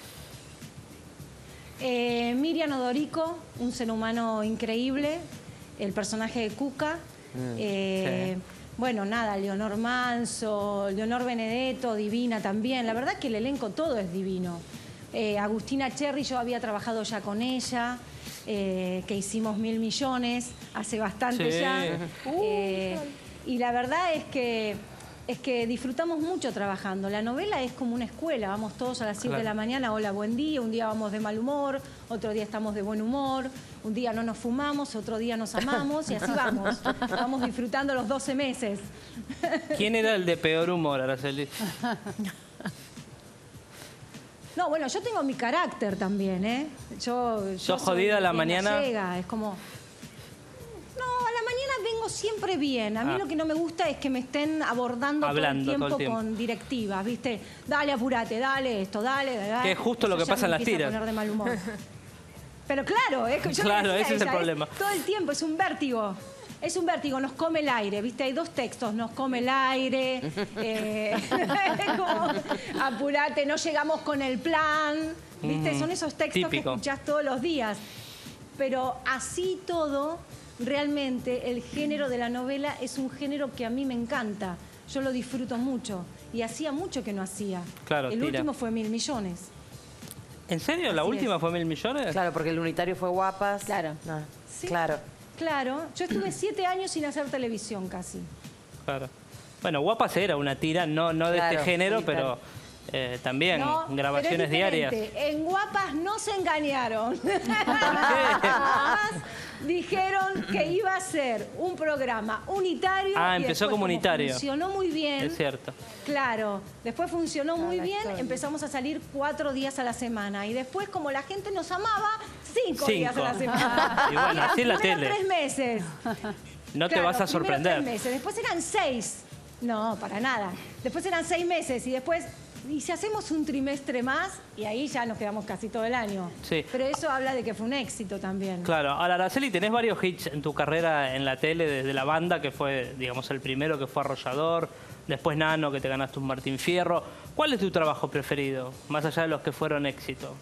Eh, Miriam Odorico, un ser humano increíble. El personaje de Cuca. Mm, eh, sí. Bueno, nada, Leonor Manso, Leonor Benedetto, divina también. La verdad que el elenco todo es divino. Eh, Agustina Cherry, yo había trabajado ya con ella, eh, que hicimos Mil Millones hace bastante Sí. ya. Eh, y la verdad es que, es que disfrutamos mucho trabajando. La novela es como una escuela, vamos todos a las siete de la Claro. mañana, hola, buen día, un día vamos de mal humor, otro día estamos de buen humor, un día no nos fumamos, otro día nos amamos y así vamos. Vamos disfrutando los doce meses. ¿Quién era el de peor humor, Araceli? No, bueno, yo tengo mi carácter también, ¿eh? Yo, yo ¿Sos soy jodida a la bien mañana? gallega, es como... No, a la mañana vengo siempre bien. A mí Ah. lo que no me gusta es que me estén abordando Hablando todo, el todo el tiempo tiempo. con directivas, ¿viste? Dale, apurate, dale esto, dale, dale. Que es justo lo Eso que ya pasa en me las empieza a tiras. poner de mal humor. Pero claro, es que yo le Claro, decía a ese es el ella, problema. todo el tiempo, es un vértigo. Es un vértigo, nos come el aire, ¿viste? Hay dos textos, nos come el aire, eh, como, apurate, no llegamos con el plan, ¿viste? Mm, Son esos textos típico. que escuchás todos los días. Pero así todo, realmente el género de la novela es un género que a mí me encanta. Yo lo disfruto mucho y hacía mucho que no hacía. Claro, el tira. último fue Mil Millones. ¿En serio? ¿La Así última es. fue Mil Millones? Claro, porque el unitario fue Guapas. Claro. No, Sí. Claro. Claro, yo estuve siete años sin hacer televisión casi. Claro. Bueno, Guapas era una tira, no, no de Claro, este género, sí, pero eh, también No, grabaciones pero es diarias. diferente. En Guapas no se engañaron. Jamás dijeron que iba a ser un programa unitario. Ah, y empezó después, como unitario. Funcionó muy bien. Es cierto. Claro, después funcionó muy la bien, historia. empezamos a salir cuatro días a la semana. Y después, como la gente nos amaba, cinco, Cinco. días a la semana. Y bueno, así es la Primero tele. tres meses. No te Claro, vas a primero sorprender. tres meses, después eran seis. No, para nada. Después eran seis meses y después, y si hacemos un trimestre más, y ahí ya nos quedamos casi todo el año. Sí. Pero eso habla de que fue un éxito también. Claro. Ahora, Araceli, tenés varios hits en tu carrera en la tele, desde La Banda, que fue, digamos, el primero que fue Arrollador, después Nano, que te ganaste un Martín Fierro. ¿Cuál es tu trabajo preferido, más allá de los que fueron éxito?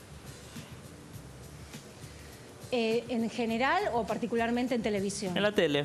Eh, ¿En general o particularmente en televisión? En la tele.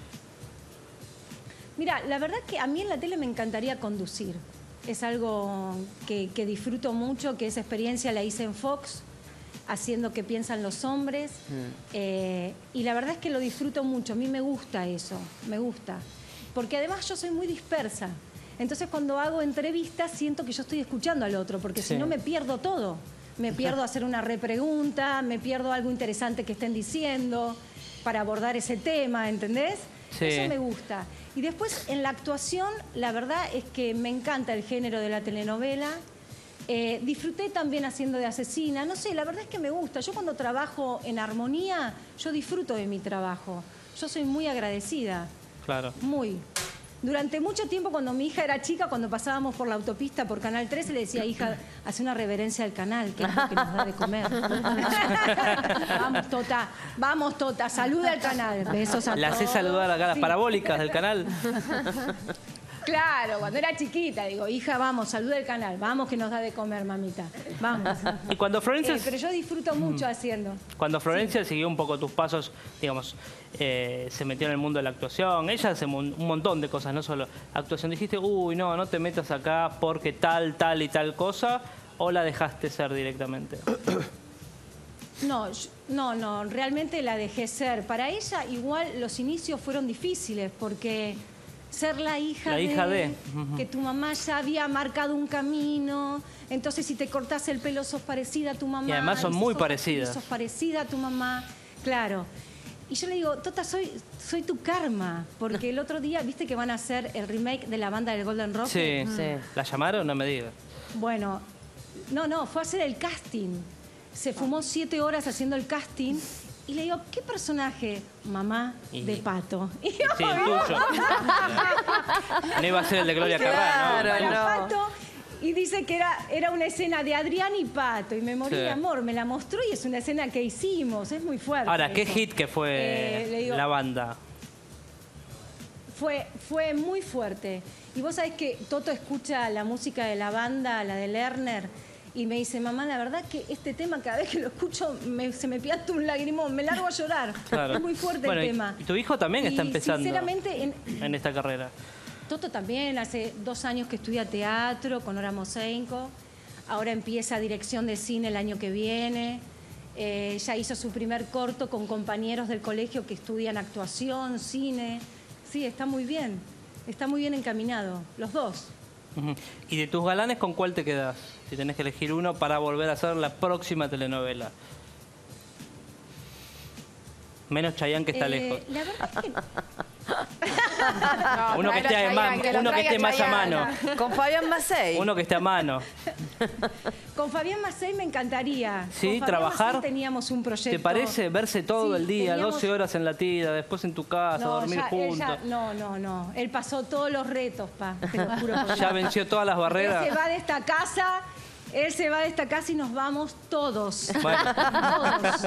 Mira, la verdad que a mí en la tele me encantaría conducir. Es algo que, que disfruto mucho, que esa experiencia la hice en Fox, haciendo que piensan los hombres. Eh, y la verdad es que lo disfruto mucho. A mí me gusta eso, me gusta. Porque además yo soy muy dispersa. Entonces cuando hago entrevistas siento que yo estoy escuchando al otro, porque Sí. si no me pierdo todo. Me pierdo hacer una repregunta, me pierdo algo interesante que estén diciendo para abordar ese tema, ¿entendés? Sí. Eso me gusta. Y después en la actuación, la verdad es que me encanta el género de la telenovela. Eh, disfruté también haciendo de asesina. No sé, la verdad es que me gusta. Yo cuando trabajo en armonía, yo disfruto de mi trabajo. Yo soy muy agradecida, Claro. muy. Durante mucho tiempo, cuando mi hija era chica, cuando pasábamos por la autopista por Canal trece, le decía, hija, hace una reverencia al canal, que es lo que nos da de comer. Vamos, Tota, vamos, Tota, saluda al canal. Besos a La todos. haces saludar acá a las Sí. parabólicas del canal. Claro, cuando era chiquita, digo, hija, vamos, saluda el canal, vamos que nos da de comer, mamita, vamos. Y cuando Florencia, Eh, pero yo disfruto mucho Mm. haciendo. cuando Florencia siguió un poco tus pasos, digamos, eh, se metió en el mundo de la actuación, ella hace un un montón de cosas, no solo actuación. Dijiste, uy, no, no te metas acá porque tal, tal y tal cosa, o la dejaste ser directamente. No, yo- no, no, realmente la dejé ser. Para ella igual los inicios fueron difíciles porque ser la hija, La hija de. que tu mamá ya había marcado un camino, entonces si te cortás el pelo sos parecida a tu mamá. Y además son si muy sos- parecidas. y sos parecida a tu mamá, claro. Y yo le digo, Tota, soy, soy tu karma, porque el otro día, viste que van a hacer el remake de la banda del Golden Rock. Sí, ¿la llamaron? No me digas. Bueno, no, no, fue a hacer el casting. Se fumó siete horas haciendo el casting Y le digo, ¿qué personaje? Mamá Y- de Pato. Y Sí, el tuyo. No iba a ser el de Gloria Claro, Carrá, ¿no? para Pato, y dice que era, era una escena de Adrián y Pato. Y me morí Sí. de amor. Me la mostró y es una escena que hicimos. Es muy fuerte. Ahora, ¿qué eso. hit que fue Eh, le digo- la banda? Fue, fue muy fuerte. Y vos sabés que Toto escucha la música de la banda, la de Lerner, y me dice, mamá, la verdad que este tema cada vez que lo escucho me- se me pianta un lagrimón, me largo a llorar. Claro. Es muy fuerte Bueno, el y- tema. y tu hijo también está Y empezando sinceramente, en, en esta carrera. Toto también, hace dos años que estudia teatro con Nora Mosenko. Ahora empieza dirección de cine el año que viene. Eh, ya hizo su primer corto con compañeros del colegio que estudian actuación, cine. Sí, está muy bien. Está muy bien encaminado, los dos. Ujú. ¿Y de tus galanes con cuál te quedás? Si tenés que elegir uno para volver a hacer la próxima telenovela. Menos Chayanne que está Eh, lejos. La verdad es que Uno que esté, Chayanne, más, que lo uno que traiga esté más a Chayanne. mano. Con Fabián Macei. Uno que esté a mano. con Fabián Macei me encantaría. Sí, Con Fabián trabajar. Macei teníamos un proyecto. ¿Te parece verse todo Sí, el día, teníamos- doce horas en la tira, después en tu casa, No, dormir ya- él juntos? ya- no, no, no. Él pasó todos los retos, pa. Te lo juro por Ya Dios. venció todas las barreras. Él se va de esta casa, él se va de esta casa y nos vamos todos. Bueno. Todos.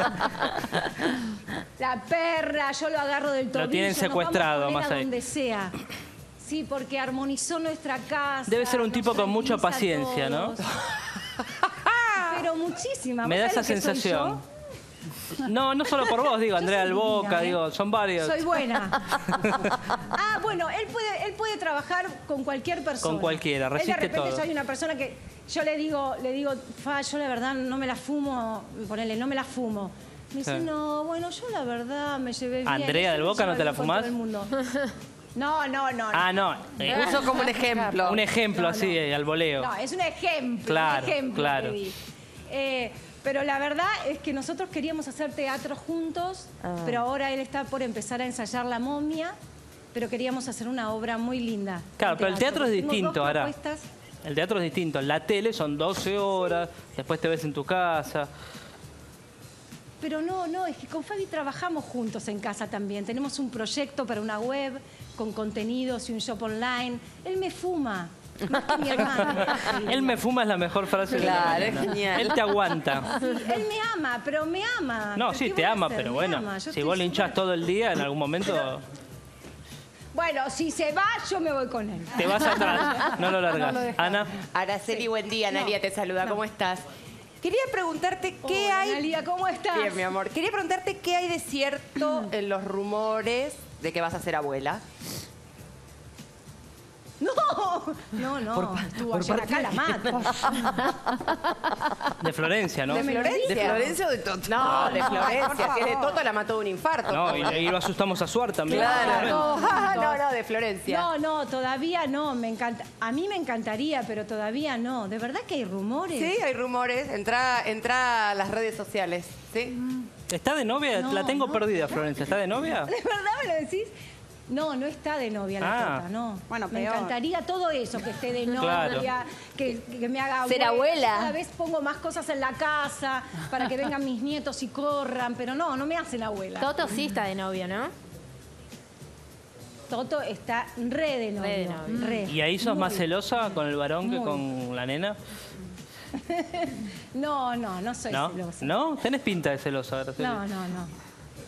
La perra, yo lo agarro del tobillo. tienen nos secuestrado, vamos con él Macei. a donde sea. Sí, porque armonizó nuestra casa. Debe ser un nos tipo con mucha tranquiliza a paciencia, ¿no? todos. Pero muchísima. Me ¿Vos da esa sabés lo que soy sensación. No, no solo por vos, digo, Andrea del Boca, divina, ¿eh? digo, son varios. Soy buena. Ah, bueno, él puede, él puede trabajar con cualquier persona. Con cualquiera, Él de resiste repente todo. soy una persona que yo le digo, le digo, Fa, yo la verdad no me la fumo, ponele, no me la fumo. Me dice, Sí. no, bueno, yo la verdad me llevé bien. ¿Andrea Yo del me Boca no llevo te la bien con fumás? todo el mundo. No, no, no. Ah, no. eh, Puso como un ejemplo. Un ejemplo No, así, no. eh, al voleo. No, es un ejemplo, Claro, un ejemplo claro. que di. Eh, pero la verdad es que nosotros queríamos hacer teatro juntos, Ah. pero ahora él está por empezar a ensayar La Momia, pero queríamos hacer una obra muy linda. Claro, en pero el teatro es Tengo dos distinto, ahora. propuestas. El teatro es distinto. La tele son doce horas, después te ves en tu casa. Pero no, no, es que con Fabi trabajamos juntos en casa también. Tenemos un proyecto para una web con contenidos y un shop online. Él me fuma, más que mi hermano. Él me fuma es la mejor frase de la Claro, es mañana. genial. Él te aguanta. Sí, él me ama, pero me ama. No, ¿Qué sí, voy te a ama, hacer? pero Me bueno, ama. Yo si estoy vos le hinchás súper- todo el día, en algún momento Bueno, si se va, yo me voy con él. te vas atrás, no lo largas. Ana, Araceli, buen día. Analia te saluda. ¿Cómo estás? Quería preguntarte qué Hola, hay... Analia, ¿cómo estás? Bien, mi amor. Quería preguntarte qué hay de cierto en los rumores de que vas a ser abuela. No, no, no. Por pa- Estuvo por ayer parte acá, la mato. de Florencia, ¿no? ¿De Florencia? ¿De Florencia o de Toto? No, de Por Florencia, que de favor. Toto la mató de un infarto. No, y, y lo asustamos a Suar también. Claro. Florencia. No, no, de Florencia. No, no, todavía no. Me encanta. A mí me encantaría, pero todavía no. ¿De verdad que hay rumores? Sí, hay rumores. Entra, entra a las redes sociales, ¿sí? ¿Está de novia? No, la tengo no. perdida, Florencia. ¿Está de novia? ¿De verdad me lo decís? No, no está de novia la Ah. Tota, no. Bueno, me peor. encantaría todo eso, que esté de Claro. novia, que, que me haga Ser abuela. Cada vez pongo más cosas en la casa para que vengan mis nietos y corran, pero no, no me hacen abuela. Toto sí está de novio, ¿no? Toto está re de novio. Re de novio. re. ¿Y ahí sos Muy. más celosa con el varón que Muy. con la nena? No, no, no soy ¿No? celosa. ¿No? Tenés pinta de celosa, Araceli. No, no, no.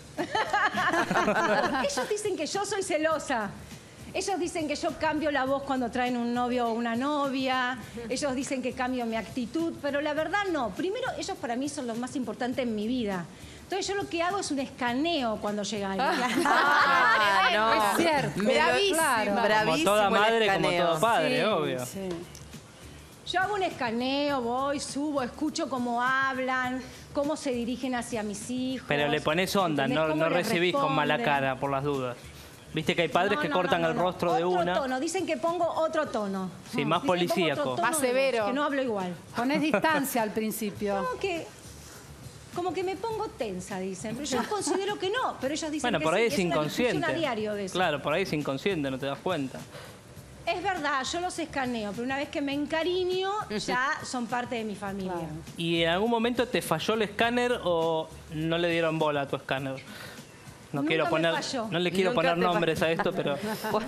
Ellos dicen que yo soy celosa. Ellos dicen que yo cambio la voz cuando traen un novio o una novia. Ellos dicen que cambio mi actitud, pero la verdad no. Primero, ellos para mí son los más importantes en mi vida. Entonces yo lo que hago es un escaneo cuando llega alguien. Ah, no. Es cierto. Me lo- Bravísima. claro, Como bravísimo toda el madre, como escaneo. todo padre, Sí, obvio. sí. Yo hago un escaneo, voy, subo, escucho cómo hablan, cómo se dirigen hacia mis hijos. Pero le pones onda, ¿entendés? no, ¿Cómo no les recibís con mala responden? cara por las dudas. Viste que hay padres No, que no, cortan no, no, el no. rostro de Otro una. tono, dicen que pongo otro tono. Sí, más Dicen que pongo policíaco. otro tono Más de voz, severo. que no hablo igual. Ponés distancia al principio. Como que, como que me pongo tensa, dicen. Pero yo considero que no, pero ellos dicen Bueno, que por sí, ahí que es una discusión inconsciente. a diario de eso. Claro, por ahí es inconsciente, no te das cuenta. Es verdad, yo los escaneo, pero una vez que me encariño, ya son parte de mi familia. ¿Y en algún momento te falló el escáner o no le dieron bola a tu escáner? No Nunca quiero me poner, falló. no le quiero Nunca poner te nombres falló. a esto, pero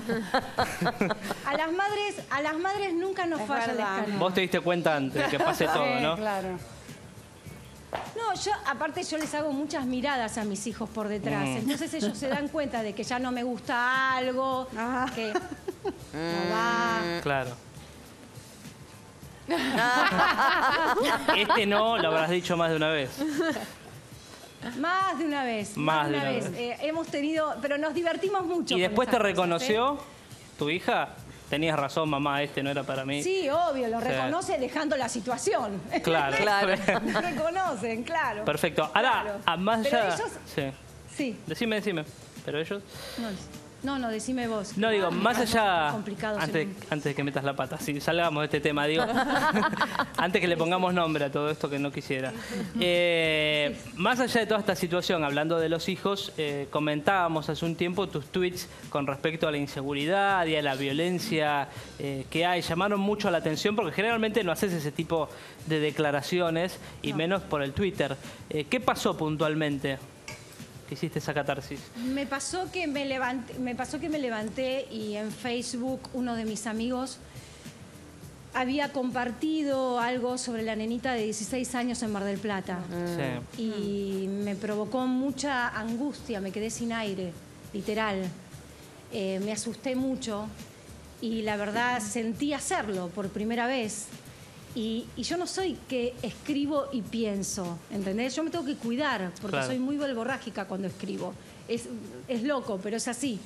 A las madres, a las madres nunca nos Es falla el verdad. escaneo. vos te diste cuenta antes de que pase todo, Sí, ¿no? Claro. No, yo, aparte yo les hago muchas miradas a mis hijos por detrás. Mm. Entonces ellos se dan cuenta de que ya no me gusta algo, que no va. Claro. Este no lo habrás dicho más de una vez. Más de una vez. Más de una una vez. vez. Eh, hemos tenido, pero nos divertimos mucho. ¿Y con después te esas cosas, reconoció tu hija? Tenías razón, mamá, este no era para mí. ¿eh? Sí, obvio, lo Sí. reconoce dejando la situación. Claro. Claro. Lo reconocen, claro. Perfecto. Ahora, Claro. a más Pero allá... ellos- Sí. Sí. Decime, decime. Pero ellos... No, no, no, decime vos. No, digo, más allá... Complicados Antes, en un- antes de que metas la pata, si salgamos de este tema, digo... antes que le pongamos nombre a todo esto que no quisiera. Eh, más allá de toda esta situación, hablando de los hijos, eh, comentábamos hace un tiempo tus tweets con respecto a la inseguridad y a la violencia eh, que hay. Llamaron mucho la atención porque generalmente no haces ese tipo de declaraciones y menos por el Twitter. Eh, ¿Qué pasó puntualmente que hiciste esa catarsis? Me pasó que me levanté, me pasó que me levanté y en Facebook uno de mis amigos había compartido algo sobre la nenita de dieciséis años en Mar del Plata. Sí. Y me provocó mucha angustia, me quedé sin aire, literal. Eh, me asusté mucho y la verdad sentí hacerlo por primera vez. Y, y yo no soy que escribo y pienso, ¿entendés? Yo me tengo que cuidar porque Claro. soy muy verborrágica cuando escribo. Es, es loco, pero es así.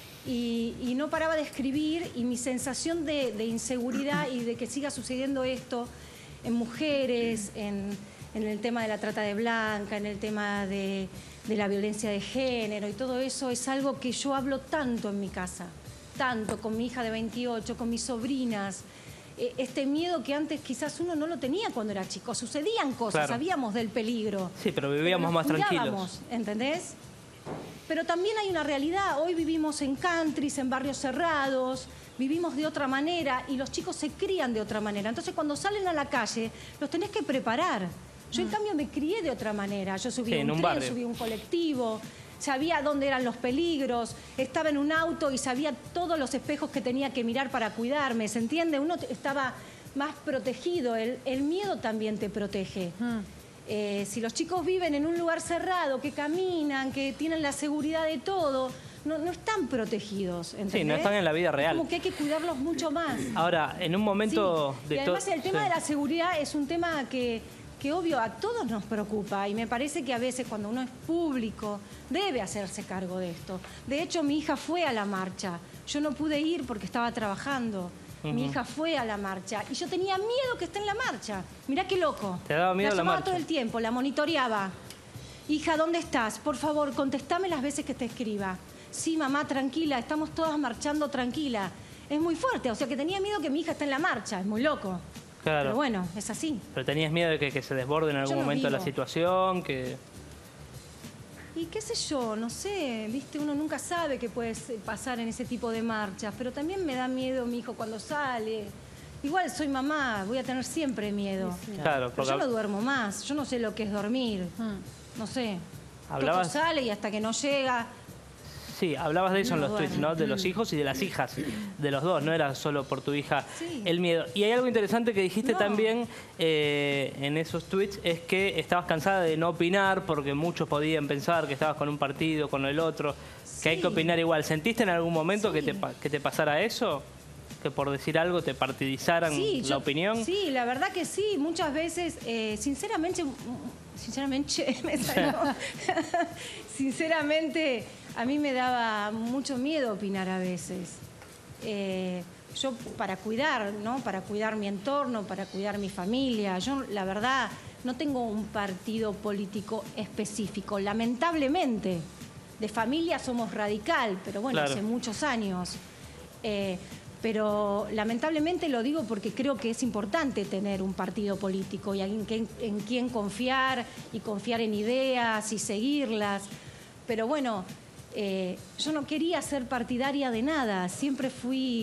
Y, y no paraba de escribir y mi sensación de, de inseguridad y de que siga sucediendo esto en mujeres, en, en el tema de la trata de blanca, en el tema de, de la violencia de género y todo eso es algo que yo hablo tanto en mi casa, tanto con mi hija de veintiocho, con mis sobrinas. Eh, Este miedo que antes quizás uno no lo tenía cuando era chico. Sucedían cosas, Claro. sabíamos del peligro. Sí, pero vivíamos Nos más tranquilos. cuidábamos, ¿entendés? Pero también hay una realidad. Hoy vivimos en countries, en barrios cerrados, vivimos de otra manera y los chicos se crían de otra manera. Entonces, cuando salen a la calle, los tenés que preparar. Yo, en cambio, me crié de otra manera. Yo subí Sí, en un un tren, barrio. subí un colectivo, sabía dónde eran los peligros, estaba en un auto y sabía todos los espejos que tenía que mirar para cuidarme, ¿se entiende? Uno t- estaba más protegido, el, el miedo también te protege. Eh, si los chicos viven en un lugar cerrado, que caminan, que tienen la seguridad de todo, no, no están protegidos, ¿entendés? Sí, no están en la vida Es real. como que hay que cuidarlos mucho más. Ahora, en un momento Sí, de y todo... además el tema de la seguridad es un tema que, que obvio a todos nos preocupa y me parece que a veces cuando uno es público debe hacerse cargo de esto. De hecho, mi hija fue a la marcha. Yo no pude ir porque estaba trabajando. Mi Ujú. hija fue a la marcha y yo tenía miedo que esté en la marcha. Mirá qué loco. ¿Te daba miedo la la llamaba marcha? todo el tiempo, la monitoreaba. Hija, ¿dónde estás? Por favor, contestame las veces que te escriba. Sí, mamá, tranquila, estamos todas marchando tranquila. Es muy fuerte, o sea que tenía miedo que mi hija esté en la marcha, es muy loco. Claro. Pero bueno, es así. Pero tenías miedo de que, que se desborde en algún Yo no momento la vivo. situación, que... Y qué sé yo, no sé, viste, uno nunca sabe qué puede se- pasar en ese tipo de marchas, pero también me da miedo mi hijo cuando sale. Igual soy mamá, voy a tener siempre miedo. Claro, Pero porque yo no duermo más, yo no sé lo que es dormir. No sé. Hablabas- Toto sale y hasta que no llega. Sí, hablabas de eso en No los tweets, duermo. ¿no? De los hijos y de las hijas, de los dos, no era solo por tu hija Sí. el miedo. Y hay algo interesante que dijiste No. también eh, en esos tweets, es que estabas cansada de no opinar porque muchos podían pensar que estabas con un partido, con el otro, que hay que Sí. opinar igual. ¿Sentiste en algún momento que, te, pa- que te pasara eso? Que por decir algo te partidizaran Sí, la yo- opinión. Sí, la verdad que sí. Muchas veces, eh, sinceramente, sinceramente, me salió. sinceramente, a mí me daba mucho miedo opinar a veces. Eh, yo para cuidar, ¿no? Para cuidar mi entorno, para cuidar mi familia. Yo, la verdad, no tengo un partido político específico. Lamentablemente, de familia somos radical, pero bueno, Claro. hace muchos años. Eh, pero lamentablemente lo digo porque creo que es importante tener un partido político y en, quien- en quién confiar y confiar en ideas y seguirlas. Pero bueno, eh, yo no quería ser partidaria de nada, siempre fui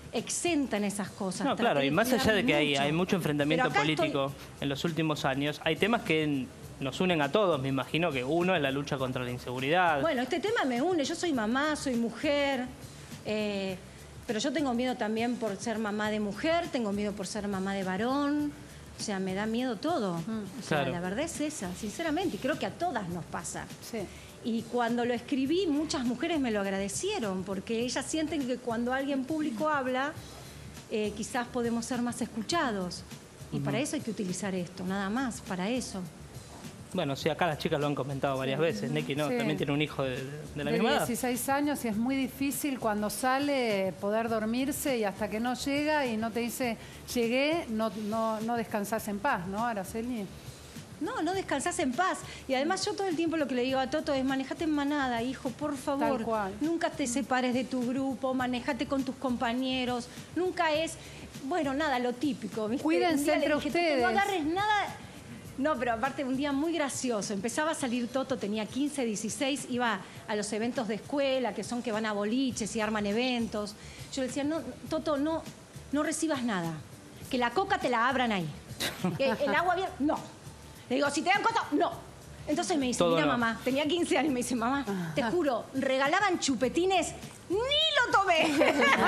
exenta en esas cosas. No, claro, Traté y más cuidar allá de que hay, mucho. hay mucho enfrentamiento Pero acá político en los últimos años, hay temas que nos unen a todos. Me imagino que uno es la lucha contra la inseguridad. Bueno, este tema me une. Yo soy mamá, soy mujer, eh, pero yo tengo miedo también por ser mamá de mujer, tengo miedo por ser mamá de varón. O sea, me da miedo todo. O sea, Claro. la verdad es esa, sinceramente. Y creo que a todas nos pasa. Sí. Y cuando lo escribí, muchas mujeres me lo agradecieron, porque ellas sienten que cuando alguien público habla, eh, quizás podemos ser más escuchados. Y Ujú. para eso hay que utilizar esto, nada más, para eso. Bueno, sí, acá las chicas lo han comentado varias veces. Neki, ¿no? Sí. También tiene un hijo de, de la De misma edad. dieciséis años y es muy difícil cuando sale poder dormirse y hasta que no llega y no te dice, llegué, no, no, no descansás en paz, ¿no, Araceli? No, no descansás en paz. Y además yo todo el tiempo lo que le digo a Toto es manejate en manada, hijo, por favor. Tal cual. Nunca te separes de tu grupo, manejate con tus compañeros. Nunca es, bueno, nada, lo típico. ¿viste? Cuídense Un día le entre dije, "Toto, ustedes". no agarres nada. No, pero aparte un día muy gracioso. Empezaba a salir Toto, tenía quince, dieciséis, iba a los eventos de escuela, que son que van a boliches y arman eventos. Yo le decía, no, Toto, no, no recibas nada. Que la coca te la abran ahí. Que el agua bien, no. Le digo, si te dan coca, no. Entonces me dice, Todo mira no. mamá, tenía quince años, me dice, mamá, te juro, regalaban chupetines, ni lo tomé. Ni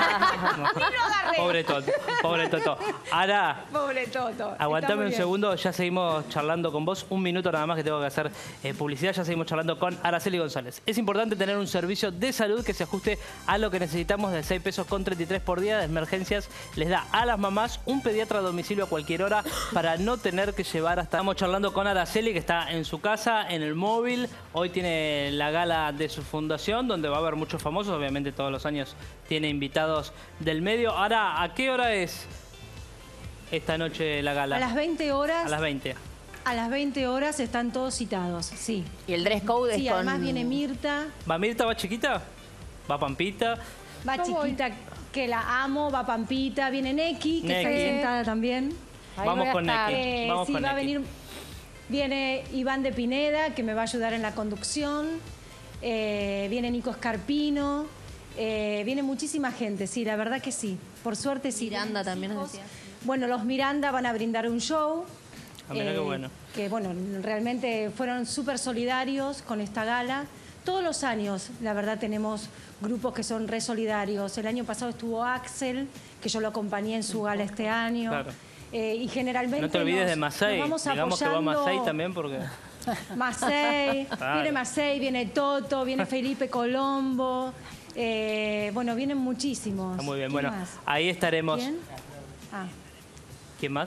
lo agarré. Pobre Toto, pobre Toto. Ahora, Pobre Toto. Está aguantame muy un bien. segundo, ya seguimos charlando con vos. Un minuto nada más que tengo que hacer eh, publicidad. Ya seguimos charlando con Araceli González. Es importante tener un servicio de salud que se ajuste a lo que necesitamos. De seis pesos con treinta y tres por día de emergencias les da a las mamás un pediatra a domicilio a cualquier hora para no tener que llevar hasta... Estamos charlando con Araceli, que está en su casa, en el móvil. Hoy tiene la gala de su fundación, donde va a haber muchos famosos. Obviamente todos los años tiene invitados del medio. Ahora, ¿a qué hora es esta noche la gala? A las veinte horas. A las veinte. A las veinte horas están todos citados, sí. Y el dress code Sí, es con... además viene Mirta, ¿Va Mirta, va chiquita? ¿Va Pampita? va Yo voy. Chiquita, que la amo, va Pampita, viene Neki, que está Neki. sentada también. Ahí Vamos voy a con estar. Neki. Eh, Vamos sí, con va a Neki. venir, viene Iván de Pineda, que me va a ayudar en la conducción. Eh, viene Nico Escarpino. Eh, viene muchísima gente, sí, la verdad que sí. Por suerte sí. Miranda también nos decía. Bueno, los Miranda van a brindar un show. Ah, mirá qué bueno. Que bueno, realmente fueron súper solidarios con esta gala. Todos los años, la verdad, tenemos grupos que son re solidarios. El año pasado estuvo Axel, que yo lo acompañé en su gala este año. Claro. Eh, y generalmente No te olvides nos- de Masei. nos vamos Digamos que va apoyando. Masei también porque... Masei, Claro. viene Masei, viene Toto, viene Felipe Colombo. Eh, bueno, vienen muchísimos. Está muy bien. ¿Quién Bueno, más? ahí estaremos. ¿Quién? Ah. ¿Quién más?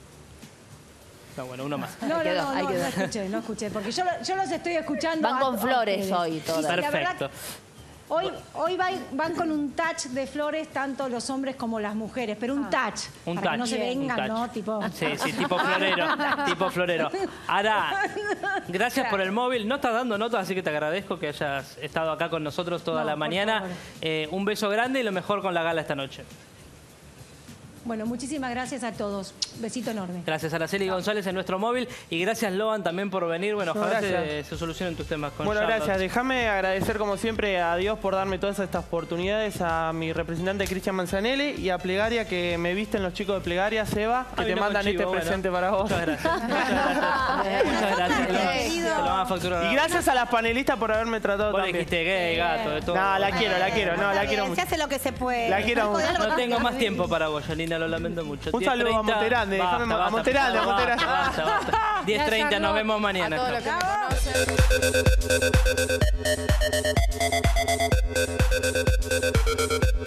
No, bueno, uno más. No, no, quedó, no, ahí no, quedó. no escuché, no escuché, porque yo, lo- yo los estoy escuchando. Van a- con a flores ustedes. hoy todas. Sí, sí, la verdad, Perfecto. hoy hoy van, van con un touch de flores tanto los hombres como las mujeres, pero un touch. Un para que touch, no se un vengan, touch. ¿no? Tipo... Sí, sí, tipo florero, tipo florero. Ahora, gracias por el móvil. No estás dando notas, así que te agradezco que hayas estado acá con nosotros toda No, la por mañana. favor. Eh, un beso grande y lo mejor con la gala esta noche. Bueno, muchísimas gracias a todos. Besito enorme. Gracias a Araceli González en nuestro móvil y gracias Loan también por venir. Bueno, No, ojalá se, gracias. se solucionen tus temas con Bueno, Charlotte. gracias. Déjame agradecer como siempre a Dios por darme todas estas oportunidades, a mi representante Cristian Manzanelli y a Plegaria, que me visten los chicos de Plegaria, Seba, que Ah, te vino mandan con este chivo, bueno. presente para vos. Muchas gracias. Muchas gracias. Muchas gracias. Te lo- te lo van a facturar. Y gracias a las panelistas por haberme tratado Vos tan bien. dijiste gay, gato, de todo. No, la quiero, la quiero, no, la quiero Se mucho. hace lo que se puede. La quiero mucho. No tengo más tiempo para vos, Janina, lo lamento mucho. Un saludo a diez treinta, Monterande, basta, déjame- a basta, Monterande, a basta, Monterande. basta, basta. diez treinta, nos vemos mañana. A todo lo que me conocen.